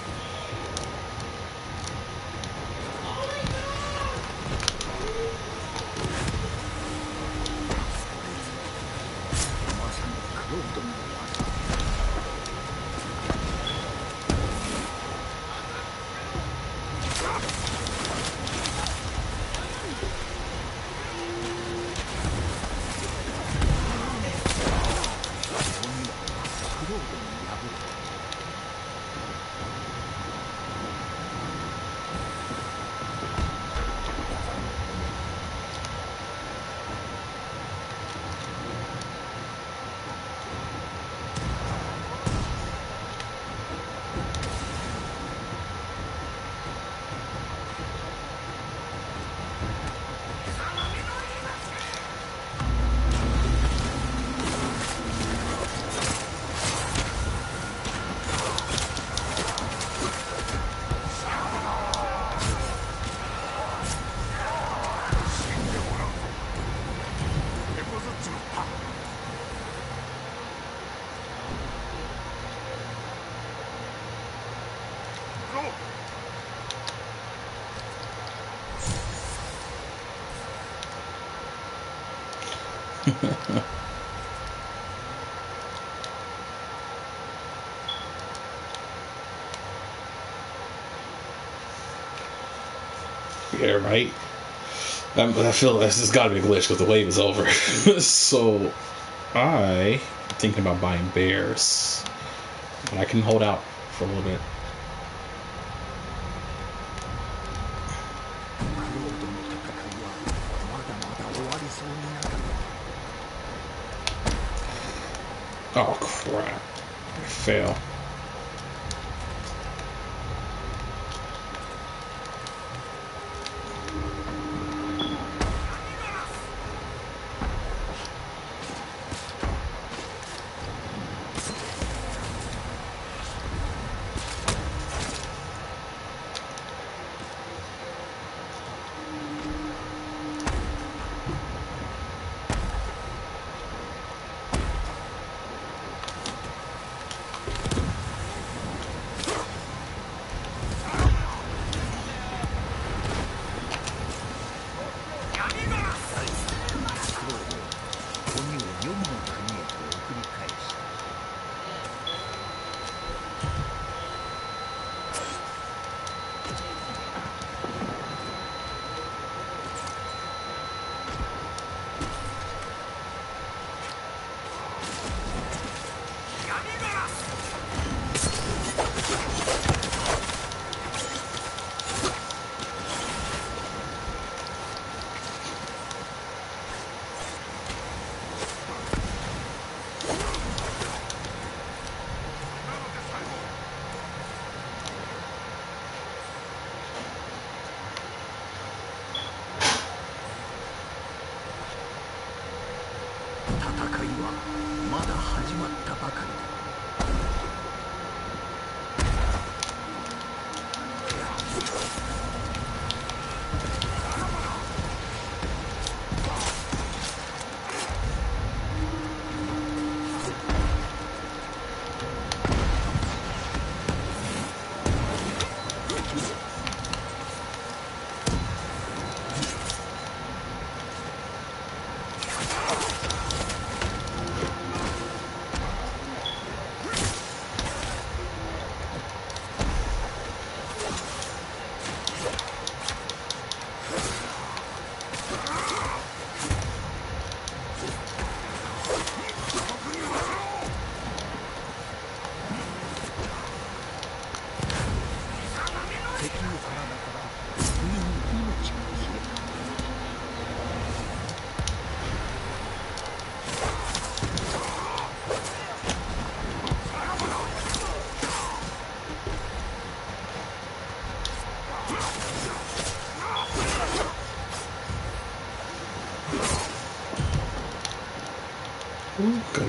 Speaker 1: Yeah, right. I'm, I feel this has got to be a glitch because the wave is over. So, I am thinking about buying bears, but I can hold out for a little bit. Oh crap! Fail.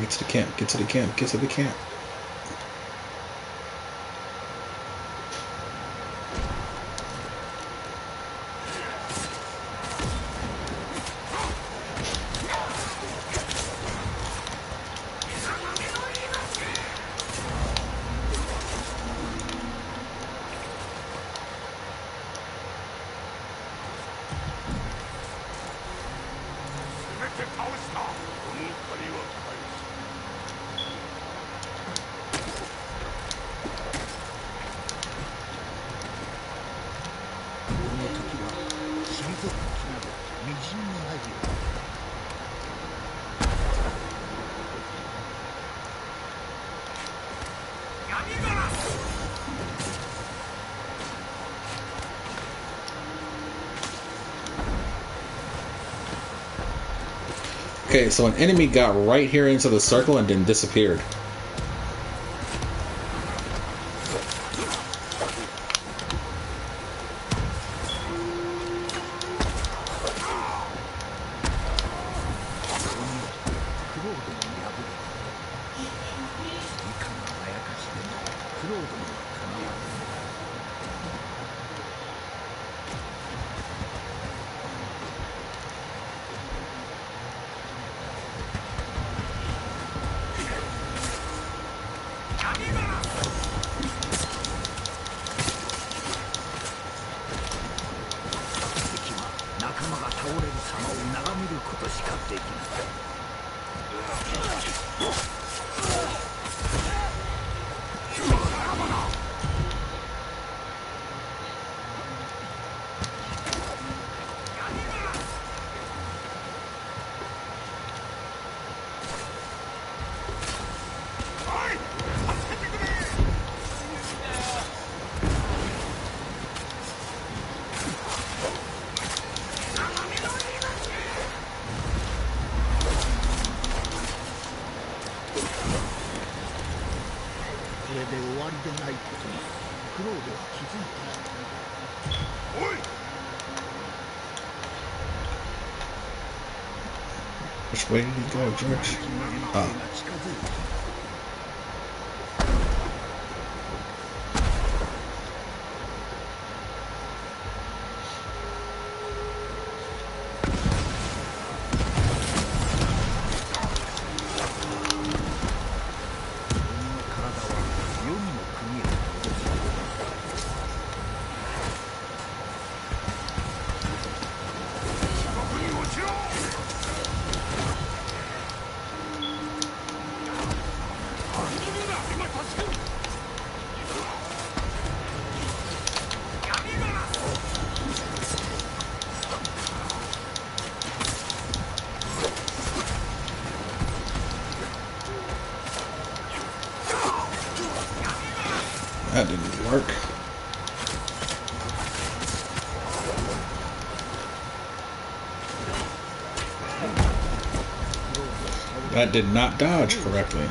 Speaker 1: get to the camp. Get to the camp. Get to the camp. Okay, so an enemy got right here into the circle and then disappeared. Which way did he go, George? Oh. That didn't work. That did not dodge correctly.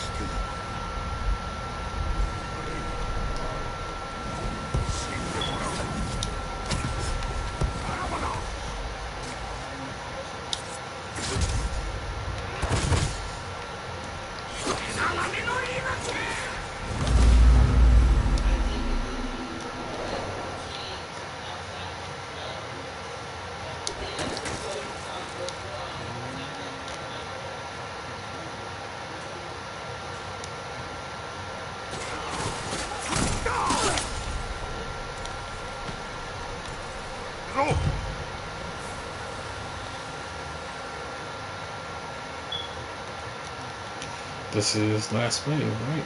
Speaker 1: This is last wave, right?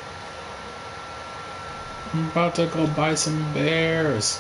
Speaker 1: I'm about to go buy some bears.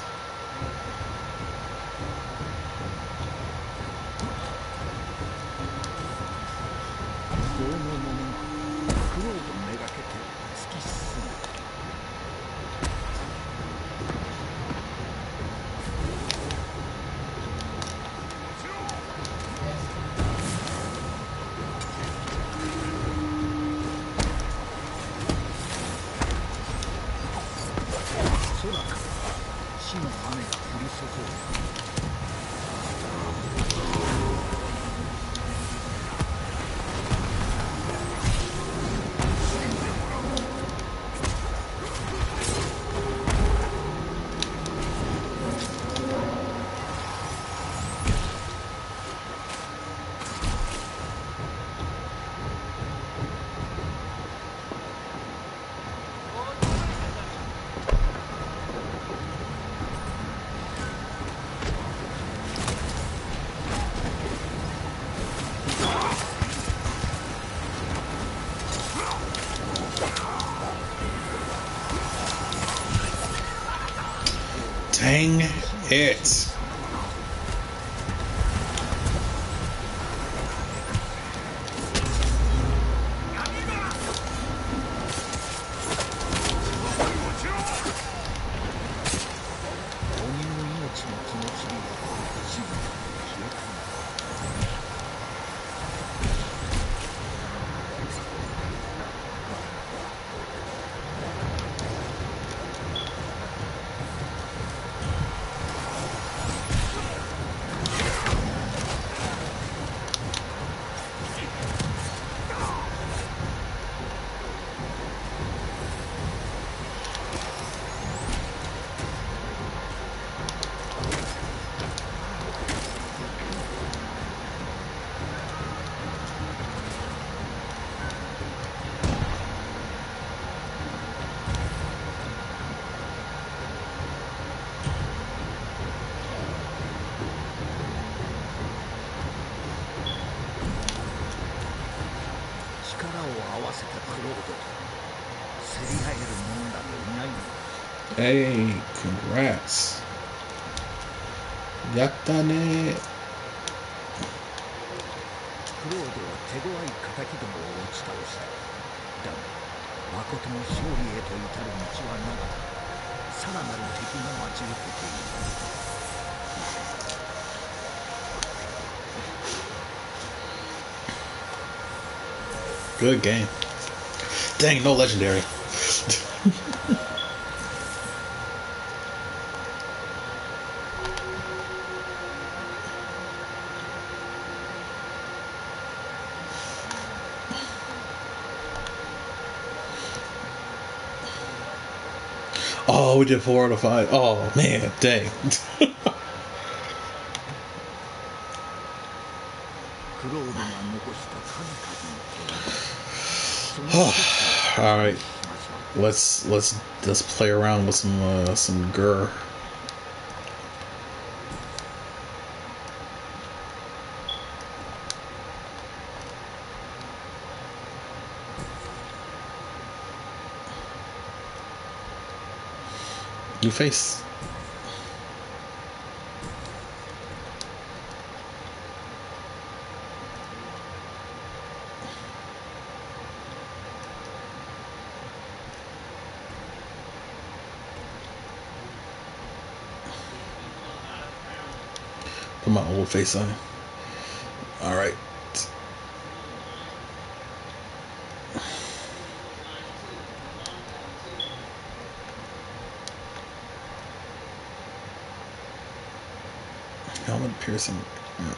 Speaker 1: Dang it. Hey, congrats. Yatta ne.
Speaker 2: クロードは手強い敵どもを打ち倒した。だが、誠の勝利へと至る道は長く、さらなる敵が待ち受けている。
Speaker 1: Good game. Dang, no legendary. Oh, we did four out of five. Oh man, dang. All right, let's let's let's play around with some uh, some Gur. You face. Put my old face on. All right. Helmet piercing. No.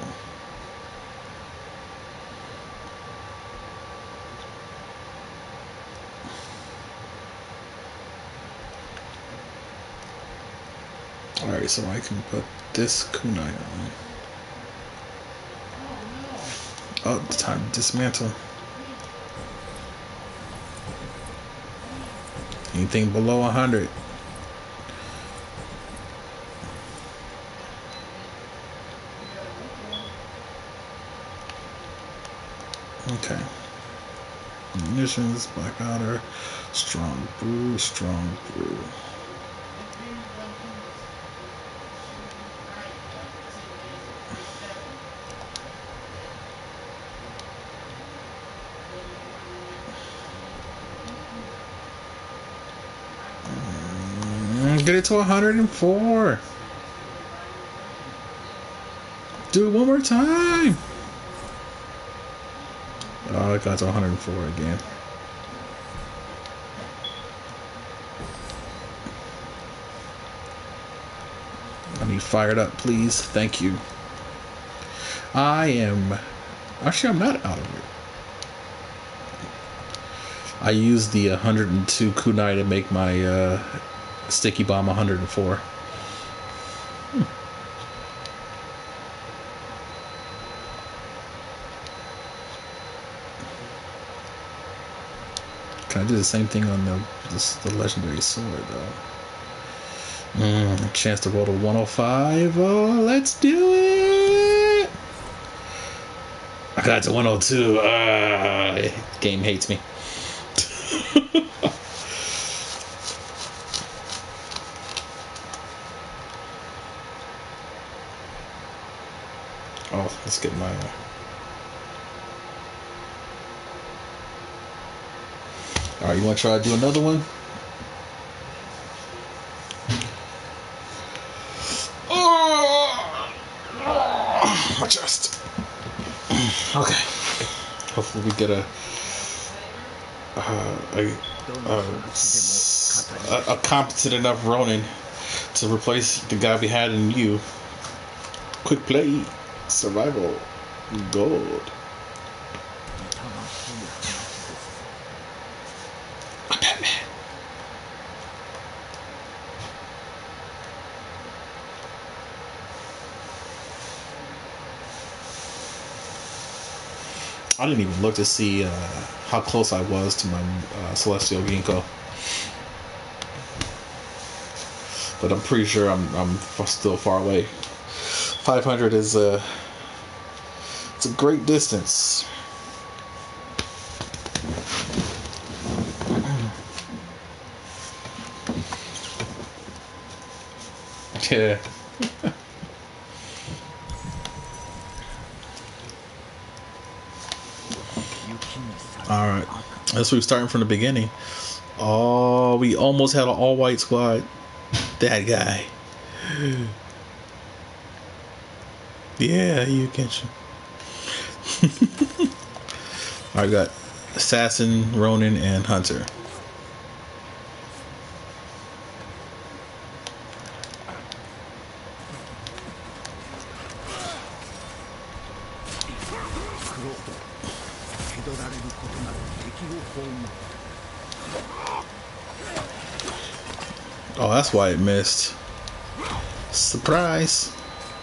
Speaker 1: Alright, so I can put this kunai on. Oh, it's time to dismantle. Anything below one hundred. Okay. Munitions, black powder, strong brew, strong brew. Mm, get it to one hundred four. Do it one more time. Oh, it got to one hundred four again. I need fired up, please. Thank you. I am... Actually, I'm not out of it. I used the one hundred two kunai to make my uh, sticky bomb one hundred four. Hmm. Can I do the same thing on the this, the legendary sword though? Mm, chance to roll to one oh five. Oh, let's do it! I got it to one oh two. Uh, game hates me. get my. All right, you want to try to do another one? Oh, my chest. Okay. Hopefully we get a uh, a, a a competent enough Ronin to replace the guy we had in you. Quick play, survival, gold. I'm Batman. I didn't even look to see uh, how close I was to my uh, Celestial Ginkgo, but I'm pretty sure I'm I'm still far away. five hundred is a it's a great distance. Yeah. All right. Let's we're starting from the beginning. Oh, we almost had an all-white squad. That guy. Yeah, you can. I got Assassin, Ronin, and Hunter. Oh, that's why it missed. Surprise.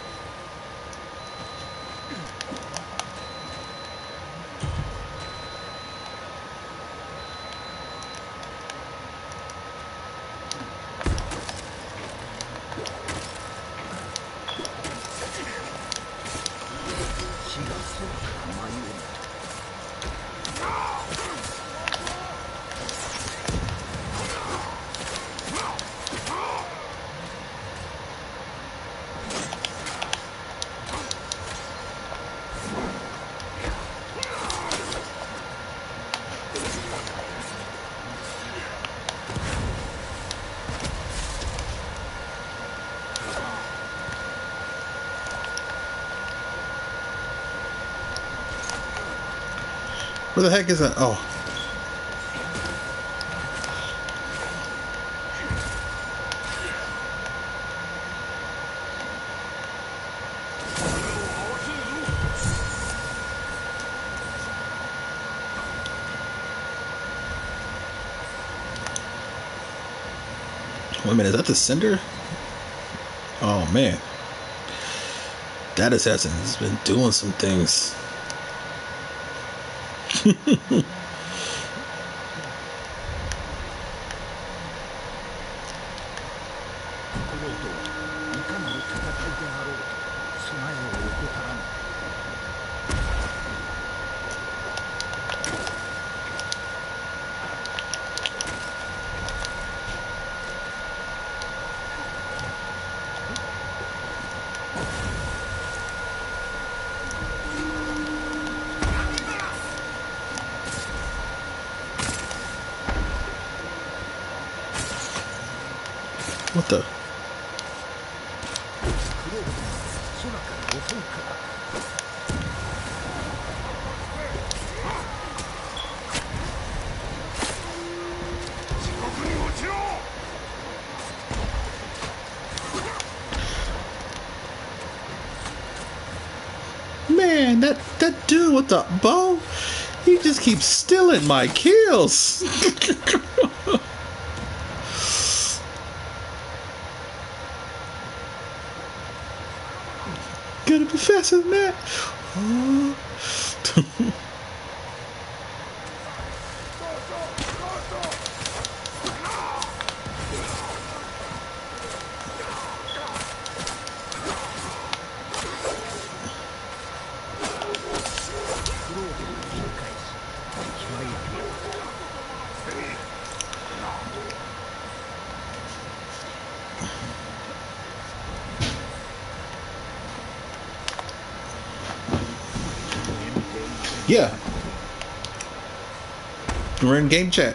Speaker 1: Where the heck is that? Oh. Wait a minute, is that the Cinder? Oh man. That assassin has been doing some things. What the? Man, that that dude with the bow, he just keeps stealing my kills. Gotta be faster than that. Oh. Yeah. We're in game chat.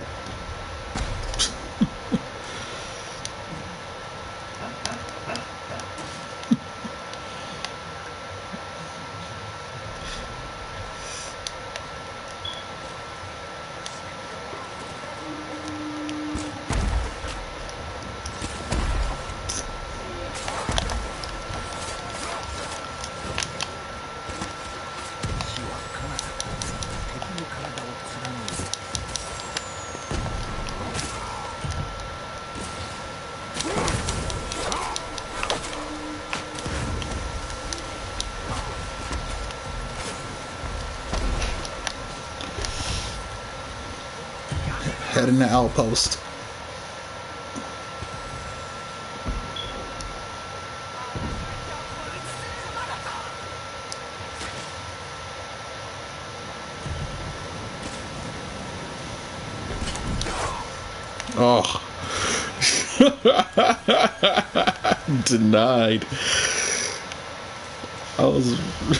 Speaker 1: Head in the outpost. Oh. Denied. I was.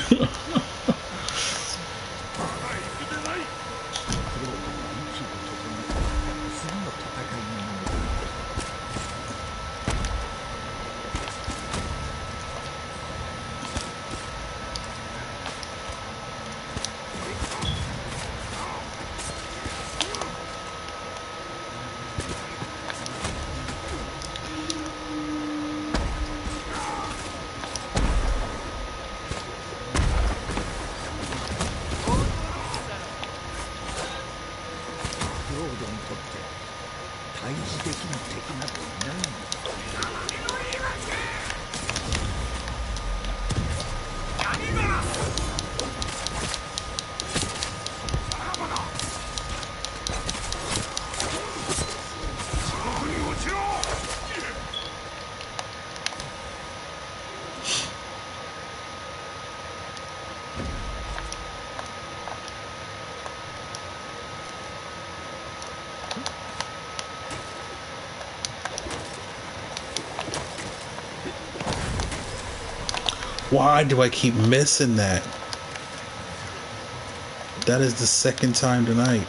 Speaker 1: Why do I keep missing that? That is the second time tonight.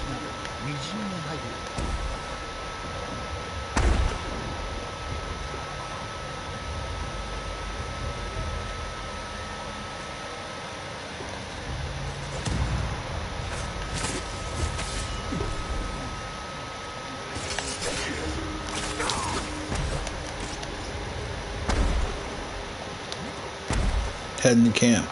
Speaker 2: などみじんもないよ。
Speaker 1: Heading to camp.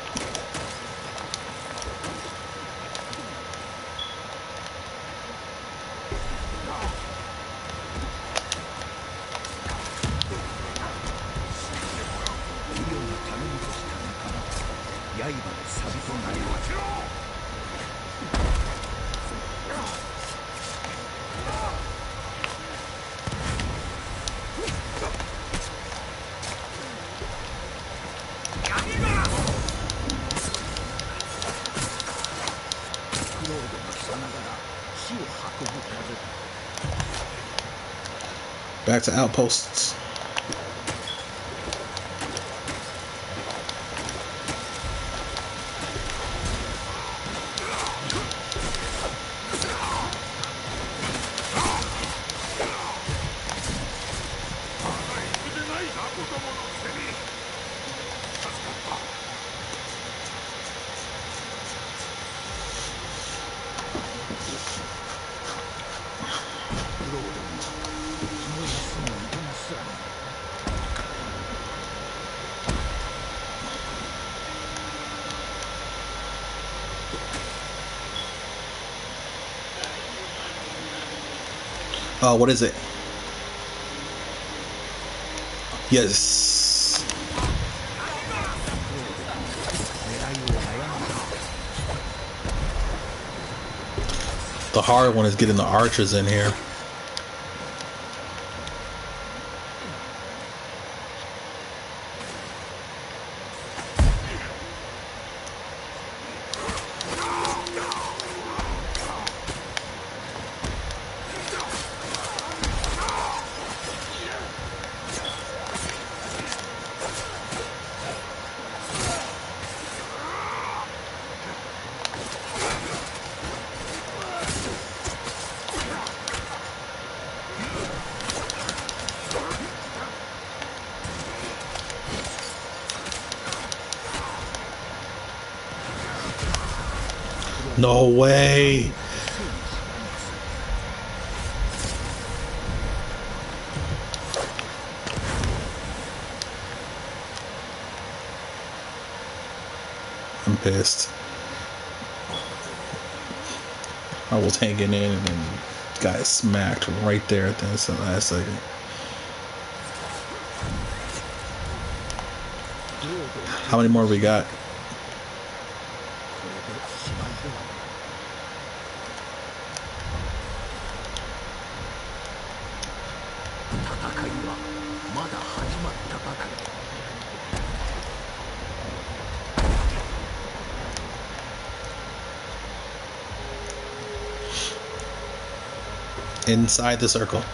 Speaker 1: Back to outposts. Oh, what is it? Yes. The hard one is getting the archers in here. No way. I'm pissed. I was hanging in and then got smacked right there at the last second. How many more we got? Inside the circle.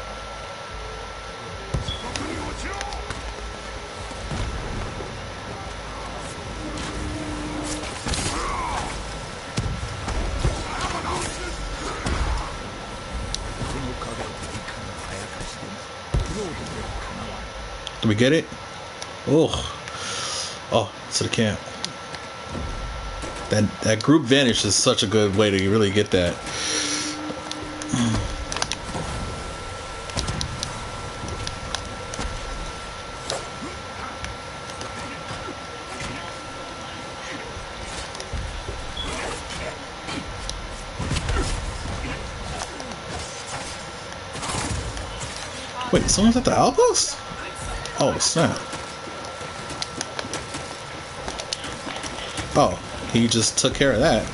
Speaker 1: Do we get it? Oh, oh, to the camp. That that group vanish is such a good way to really get that. Wait, someone's at the outpost? Oh, snap. Oh, he just took care of that.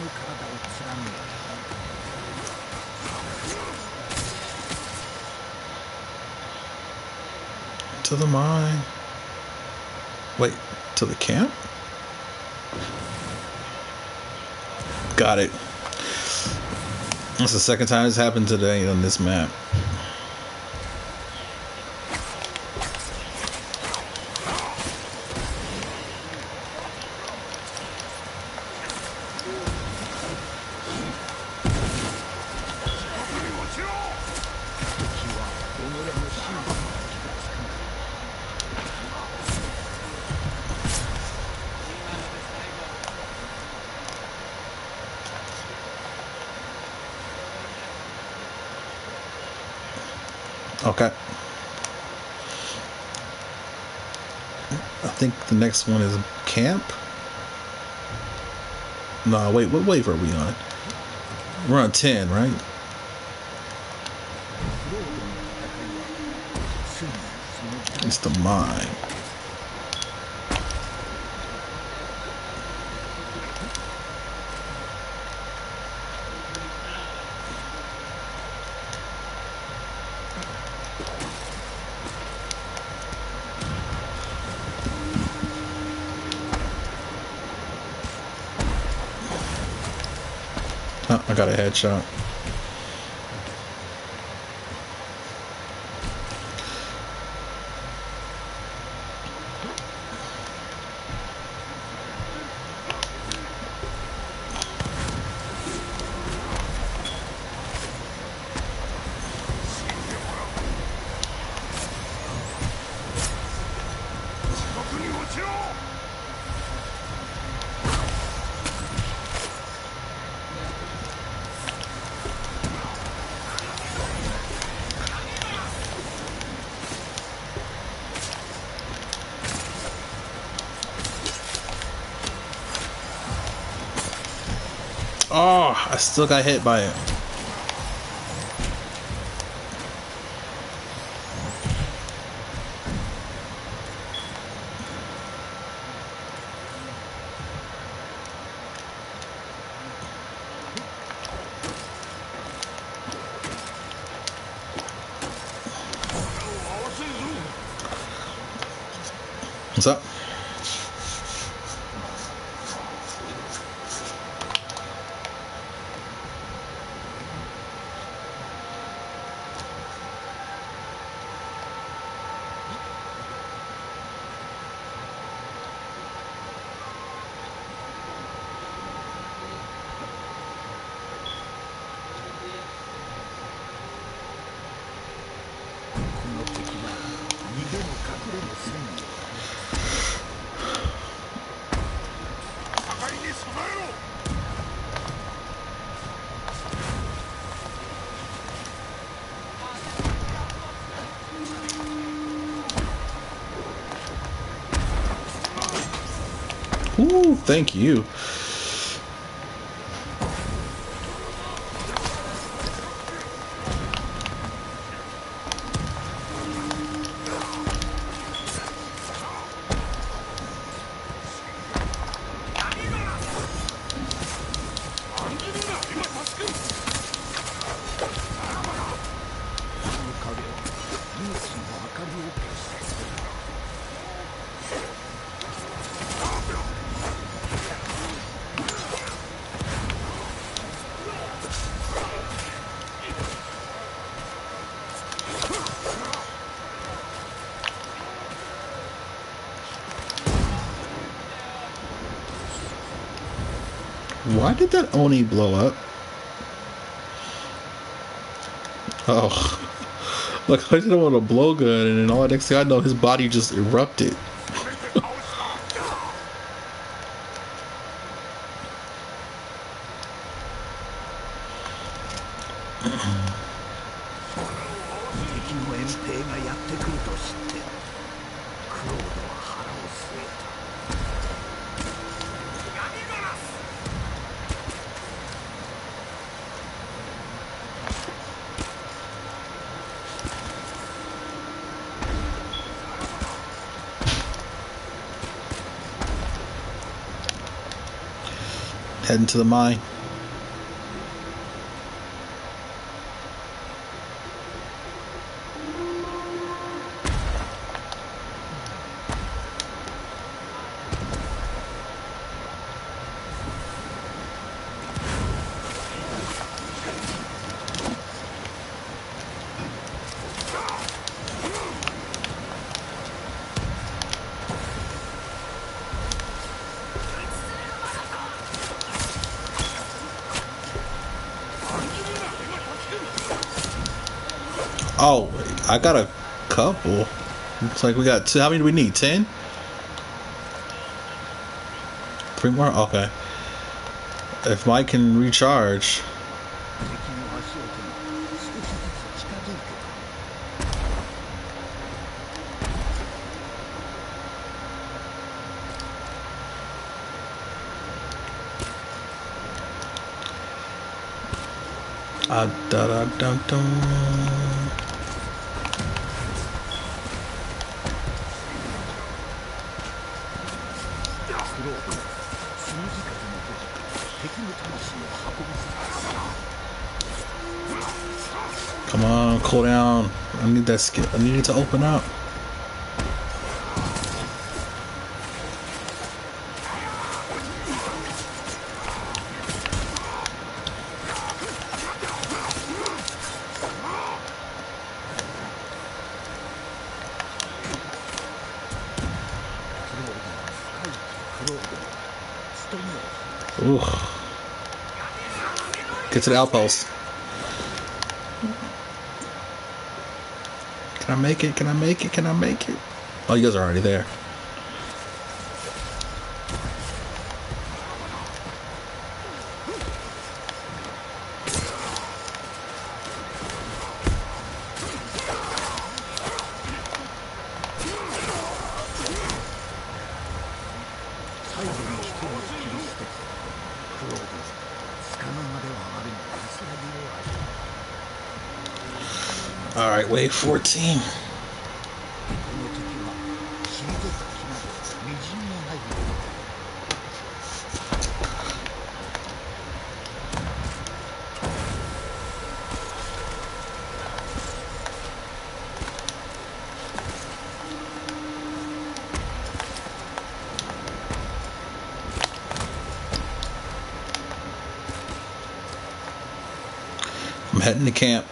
Speaker 2: む体を貫いた。
Speaker 1: To the mine. Wait, to the camp? Got it. That's the second time it's happened today on this map. Okay. I think the next one is camp. No, wait, what wave are we on? We're on ten, right? It's the mine. Oh, I got a headshot. Oh, I still got hit by it. What's up? Ooh, thank you. Why did that Oni blow up? Oh. Look, I didn't want a blowgun, and then all the next thing I know, his body just erupted. Heading to the mine. Oh, I got a couple. Looks like we got two. How many do we need? Ten? Three more? Okay. If Mike can recharge.
Speaker 2: 敵の足音に少しずつ近づいてくる。
Speaker 1: Ah, da, da, da, da.
Speaker 2: クロードは数字風のごとく敵の魂を運び去る。
Speaker 1: Come on, cool down. I need that skill. I need it to open up. Ooh. Get to the outpost. Can I make it? Can I make it? Can I make it? Oh, you guys are already there. All right, wave fourteen.
Speaker 2: この時は退く気などみじんもないようだ。
Speaker 1: I'm heading to camp.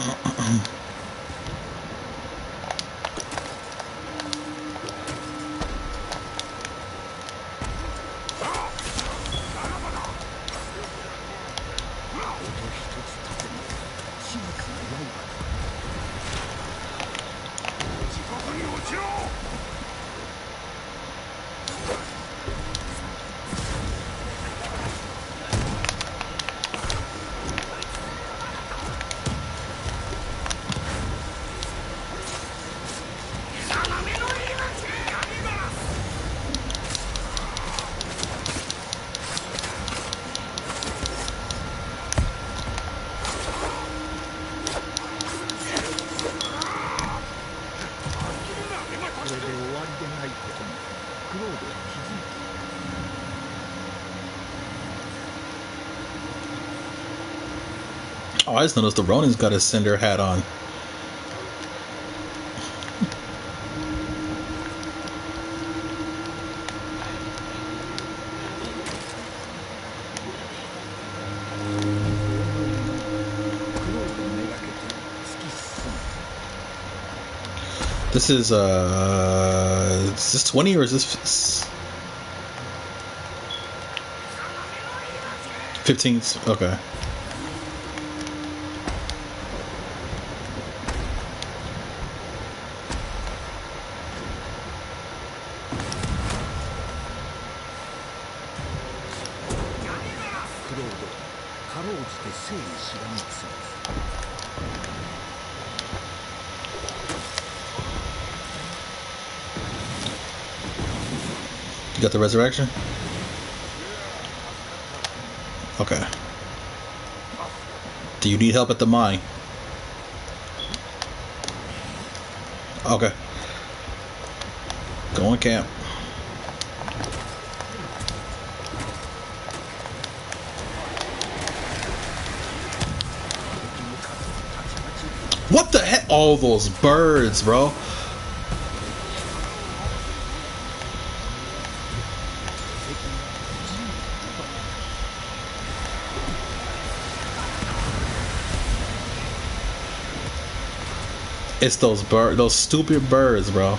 Speaker 1: Oh, I just noticed the Ronin's got a cinder hat on. This is uh is this twenty or is this fifteen? Okay. You got the resurrection? Okay. Do you need help at the mine? Okay. Go in camp. What the heck? All those birds, bro. It's those bird, those stupid birds, bro.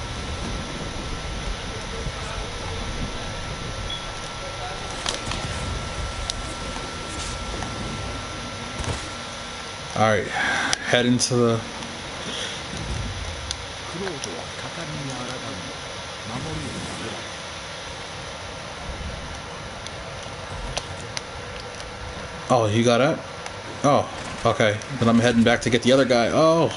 Speaker 1: All right, head into the
Speaker 2: は果敢に抗うの守りを破られ
Speaker 1: Oh, he got up? Oh, okay. Then I'm heading back to get the other guy. Oh.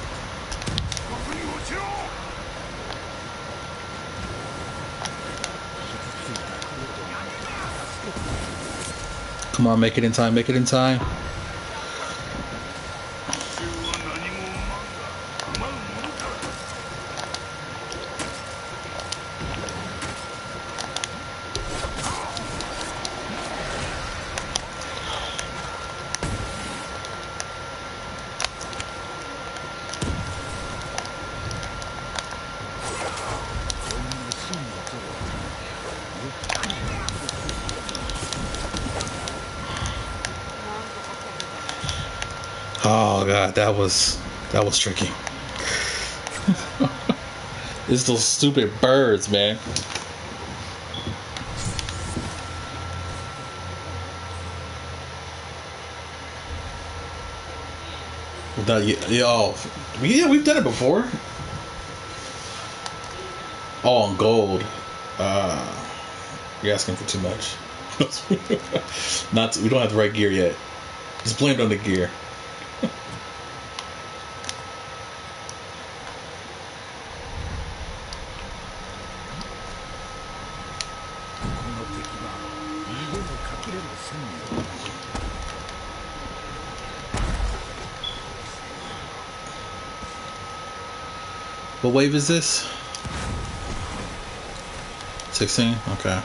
Speaker 1: Come on, make it in time, make it in time. Oh god, that was that was tricky. It's those stupid birds, man. That, yeah, oh, yeah, we've done it before. Oh, on gold. Uh, you're asking for too much. Not, we don't have the right gear yet. Just blame it on the gear. What wave is this? sixteen? Okay.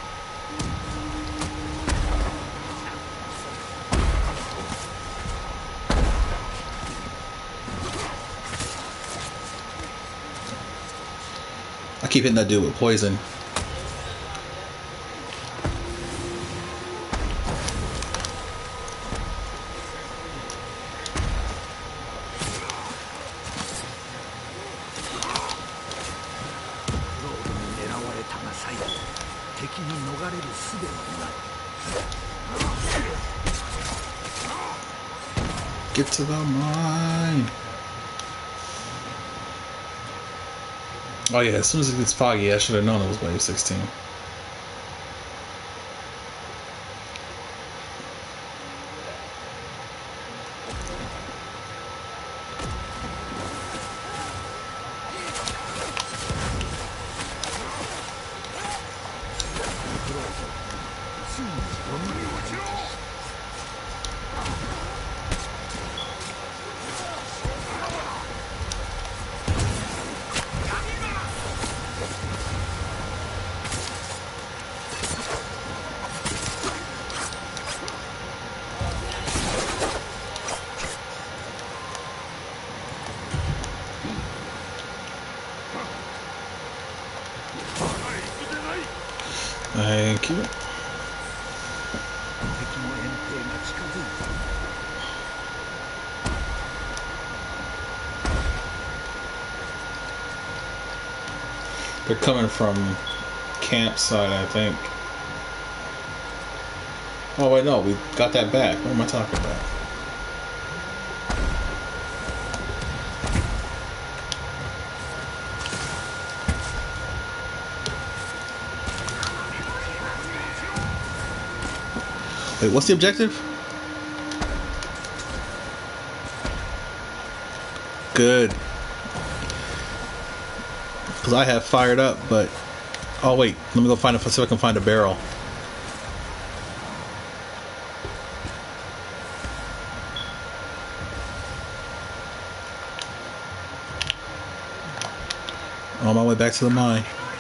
Speaker 1: I keep hitting that dude with poison. Get to the mine. Oh yeah, as soon as it gets foggy, I should have known it was wave sixteen. Thank you. They're coming from campsite, I think. Oh wait, no, we got that back. What am I talking about? Wait, what's the objective? Good. Because I have fired up, but... Oh, wait. Let me go find a... See if I can find a barrel. On my way back to the mine.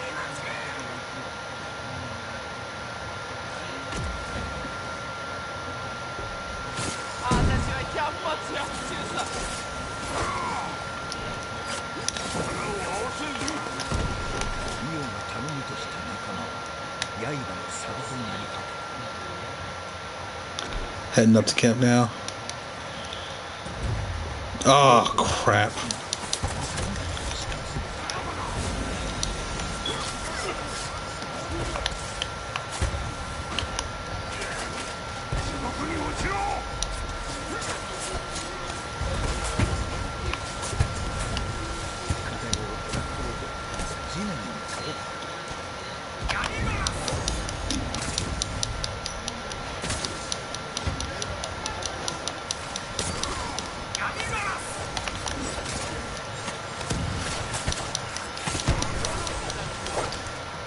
Speaker 1: Heading up to camp now. Oh, crap.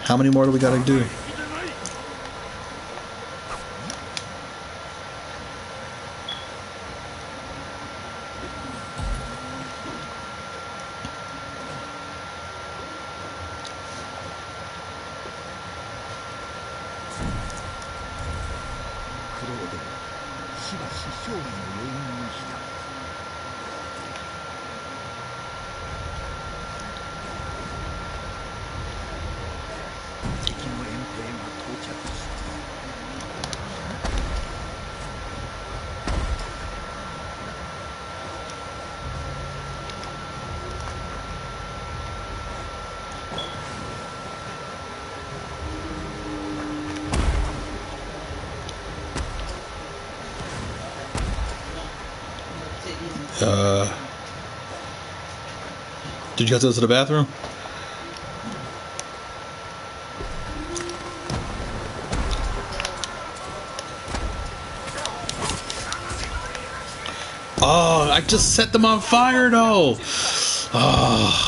Speaker 1: How many more do we gotta do? Uh, did you guys go to the bathroom? Oh, I just set them on fire though. Oh.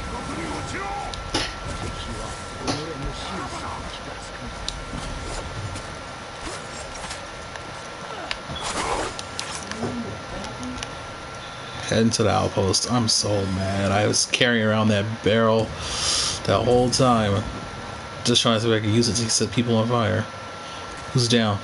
Speaker 1: Heading to the outpost. I'm so mad. I was carrying around that barrel that whole time, just trying to see if I could use it to set people on fire. Who's down?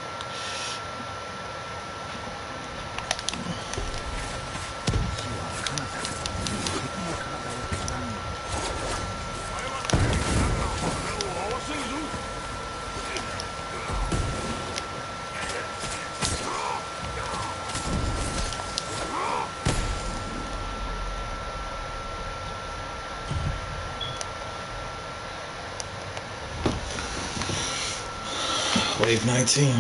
Speaker 1: Wave nineteen.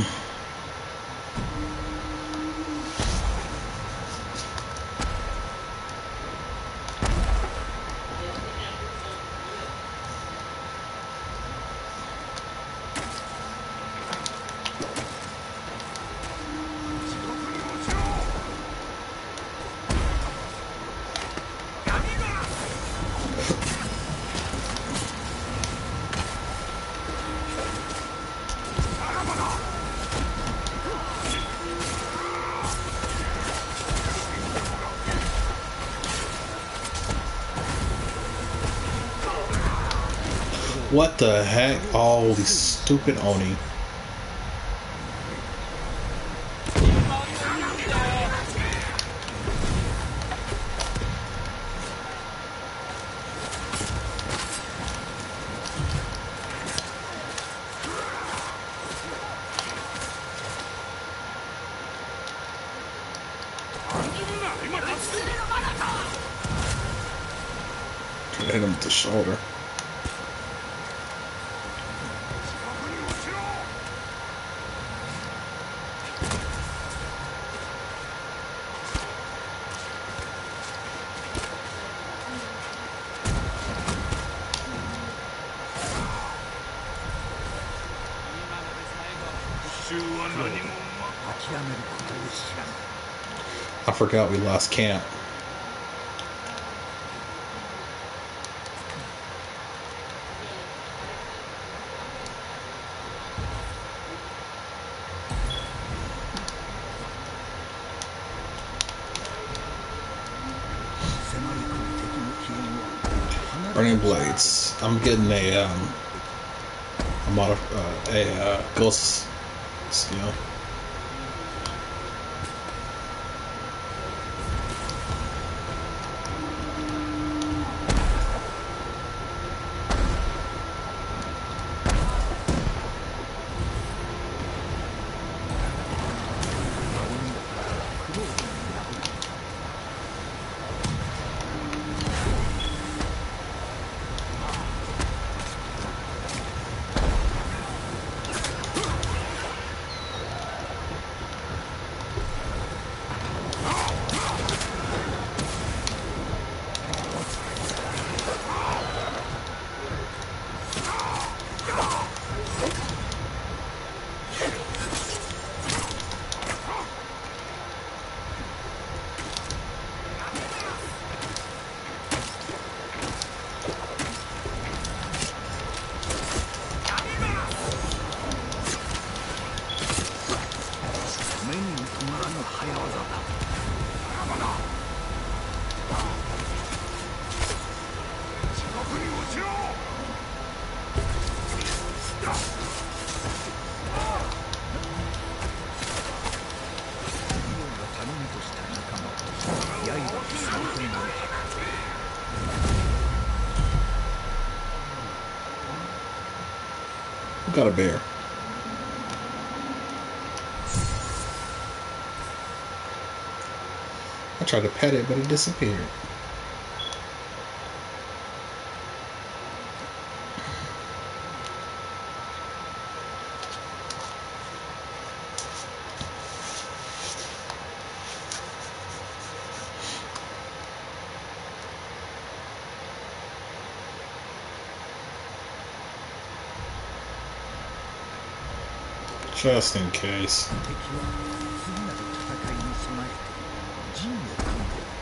Speaker 1: What the heck? Oh, these stupid Oni. Hit him with the shoulder. I forgot we lost camp. Burning blades. I'm getting a um a modif uh, a uh, ghost skill.
Speaker 2: 早業だ。地獄に落ちろ。頼みとした仲間を刃でさんとなる。
Speaker 1: Got a bear. I tried to pet it, but it disappeared. Just in case.
Speaker 2: 敵は次なる戦いに備えて陣を組んでいる。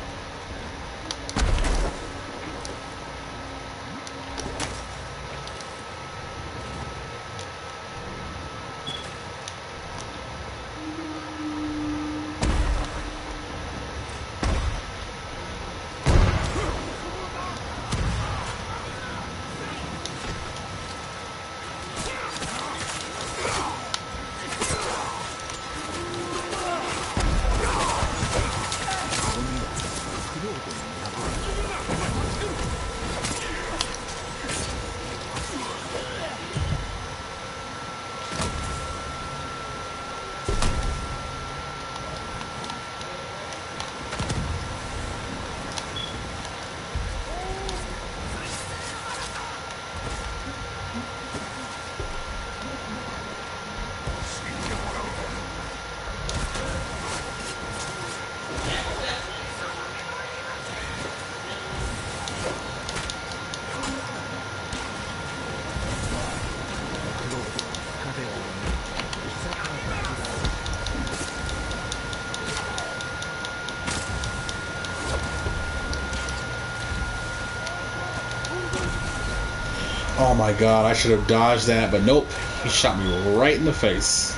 Speaker 1: Oh my god, I should have dodged that, but nope. He shot me right in the face.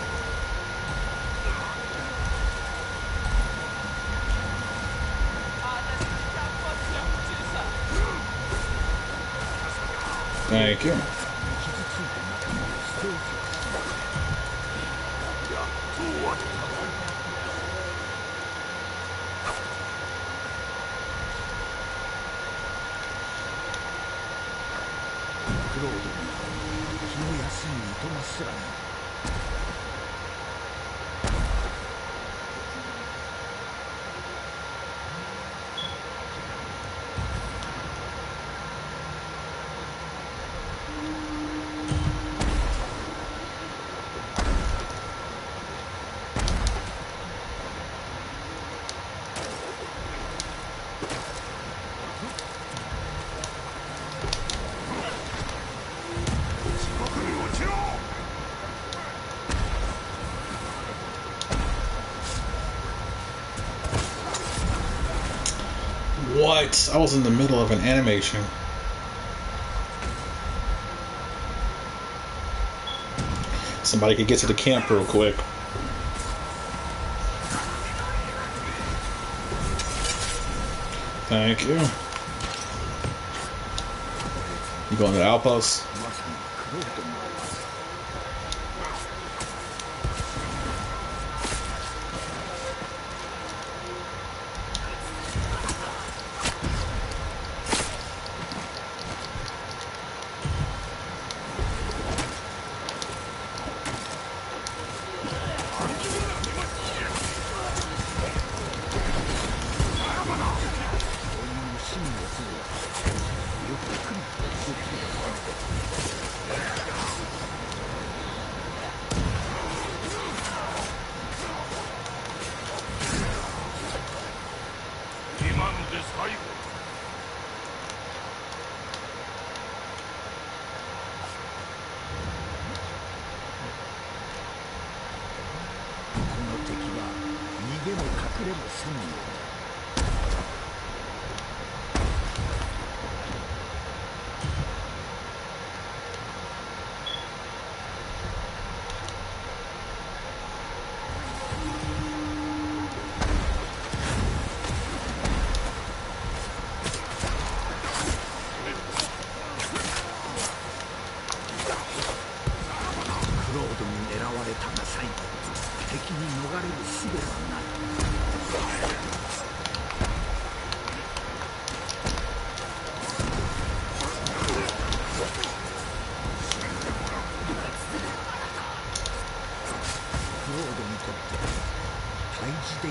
Speaker 1: Thank you. What? I was in the middle of an animation. Somebody could get to the camp real quick. Thank you. You going to the outpost?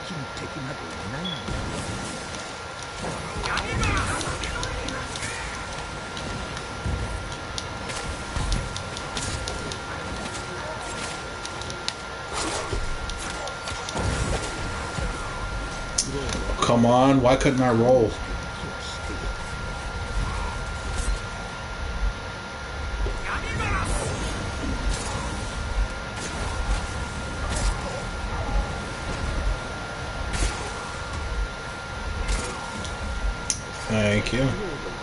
Speaker 2: きる敵などいないんだ。
Speaker 1: Come on, why couldn't I roll? Thank you.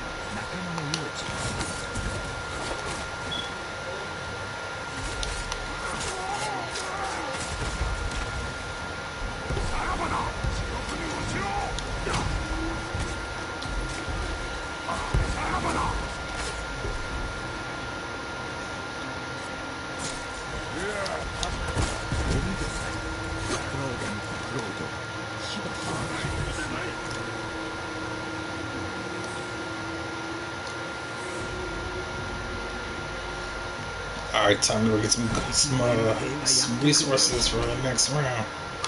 Speaker 1: Alright, time to go get some some, uh, some resources for the next round.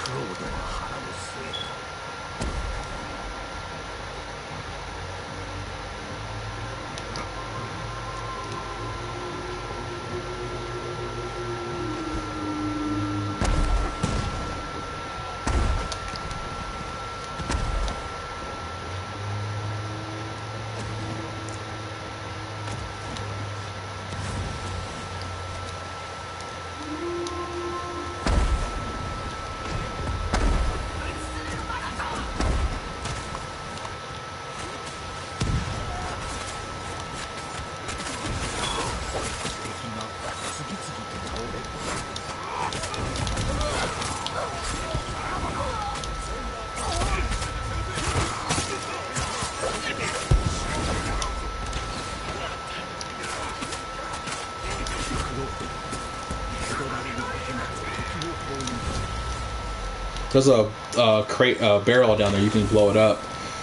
Speaker 1: There's a uh, crate uh, barrel down there. You can blow it up.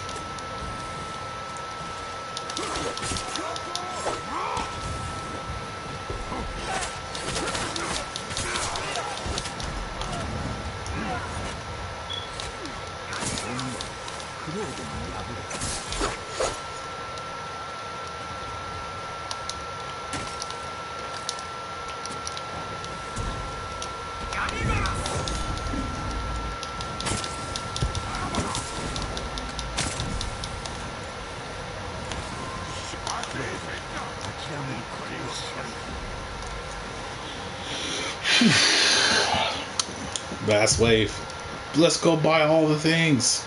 Speaker 1: Last wave. Let's go buy all the things.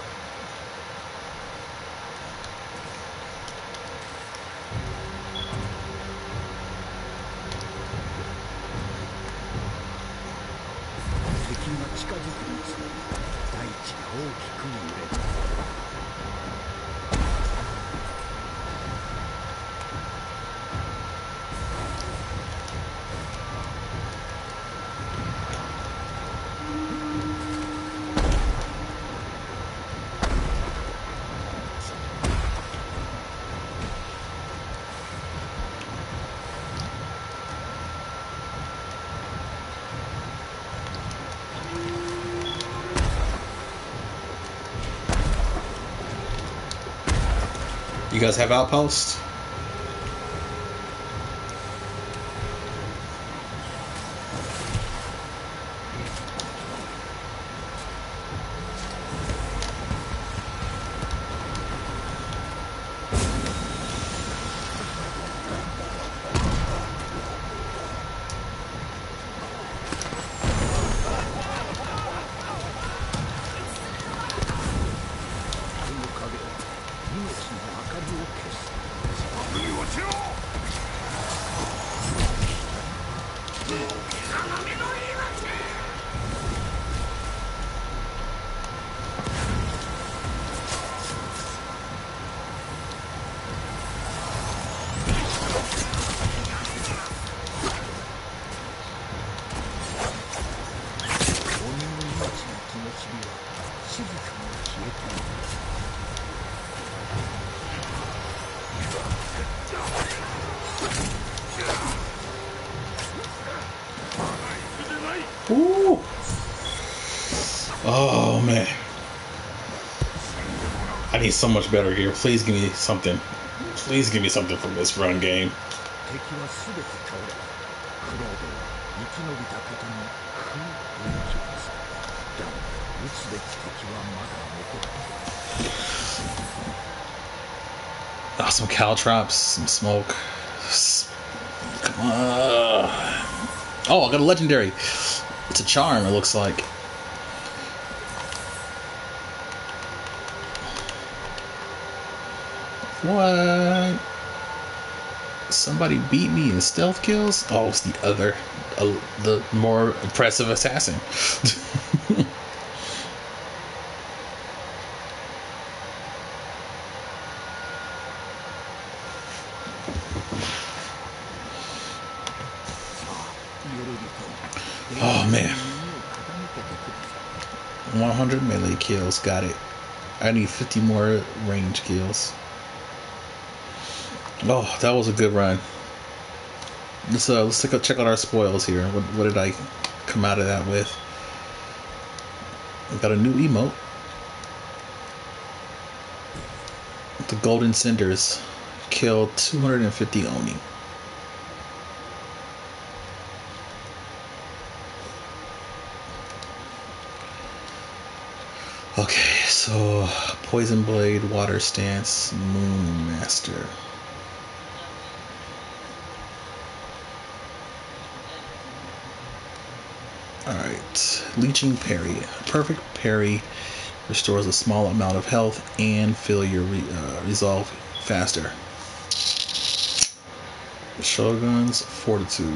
Speaker 1: You guys have outposts? Ooh. Oh man, I need so much better here. Please give me something. Please give me something from this run game.
Speaker 2: 敵はすべて倒れ、クロードは生き延びたことにふうと息をついた。だが撃つべき敵はまだ残っている。
Speaker 1: Oh, some caltrops, some smoke. Come on. Oh, I got a legendary. It's a charm, it looks like. What? Somebody beat me in stealth kills? Oh, it's the other, uh, the more impressive assassin. Oh man. one hundred melee kills, got it. I need fifty more range kills. Oh, that was a good run. Let's uh, let's take a check out our spoils here. What, what did I come out of that with? I got a new emote. The Golden Cinders killed two hundred fifty Oni. Okay, so Poison Blade, Water Stance, Moon Master. Alright, Leeching Parry. A perfect parry restores a small amount of health and fill your re uh, resolve faster. Shogun's Fortitude.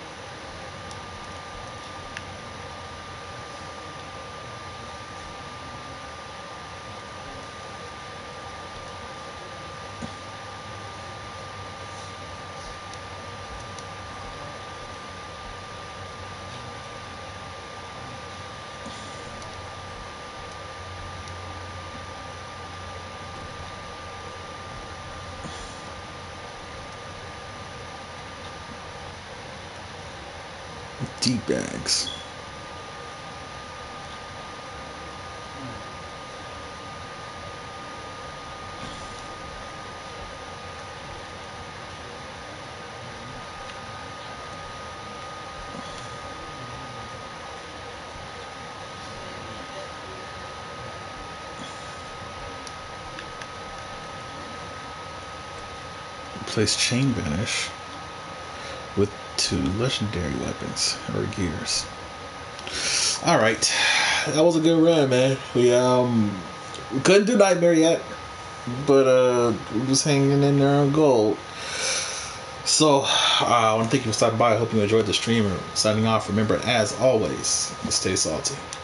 Speaker 1: Deep bags. Replace Chain Vanish with two legendary weapons or gears. All right, that was a good run, man. We um we couldn't do Nightmare yet, but uh we was hanging in there on gold. So uh, I want to thank you for stopping by. I hope you enjoyed the stream. Signing off. Remember, as always, stay salty.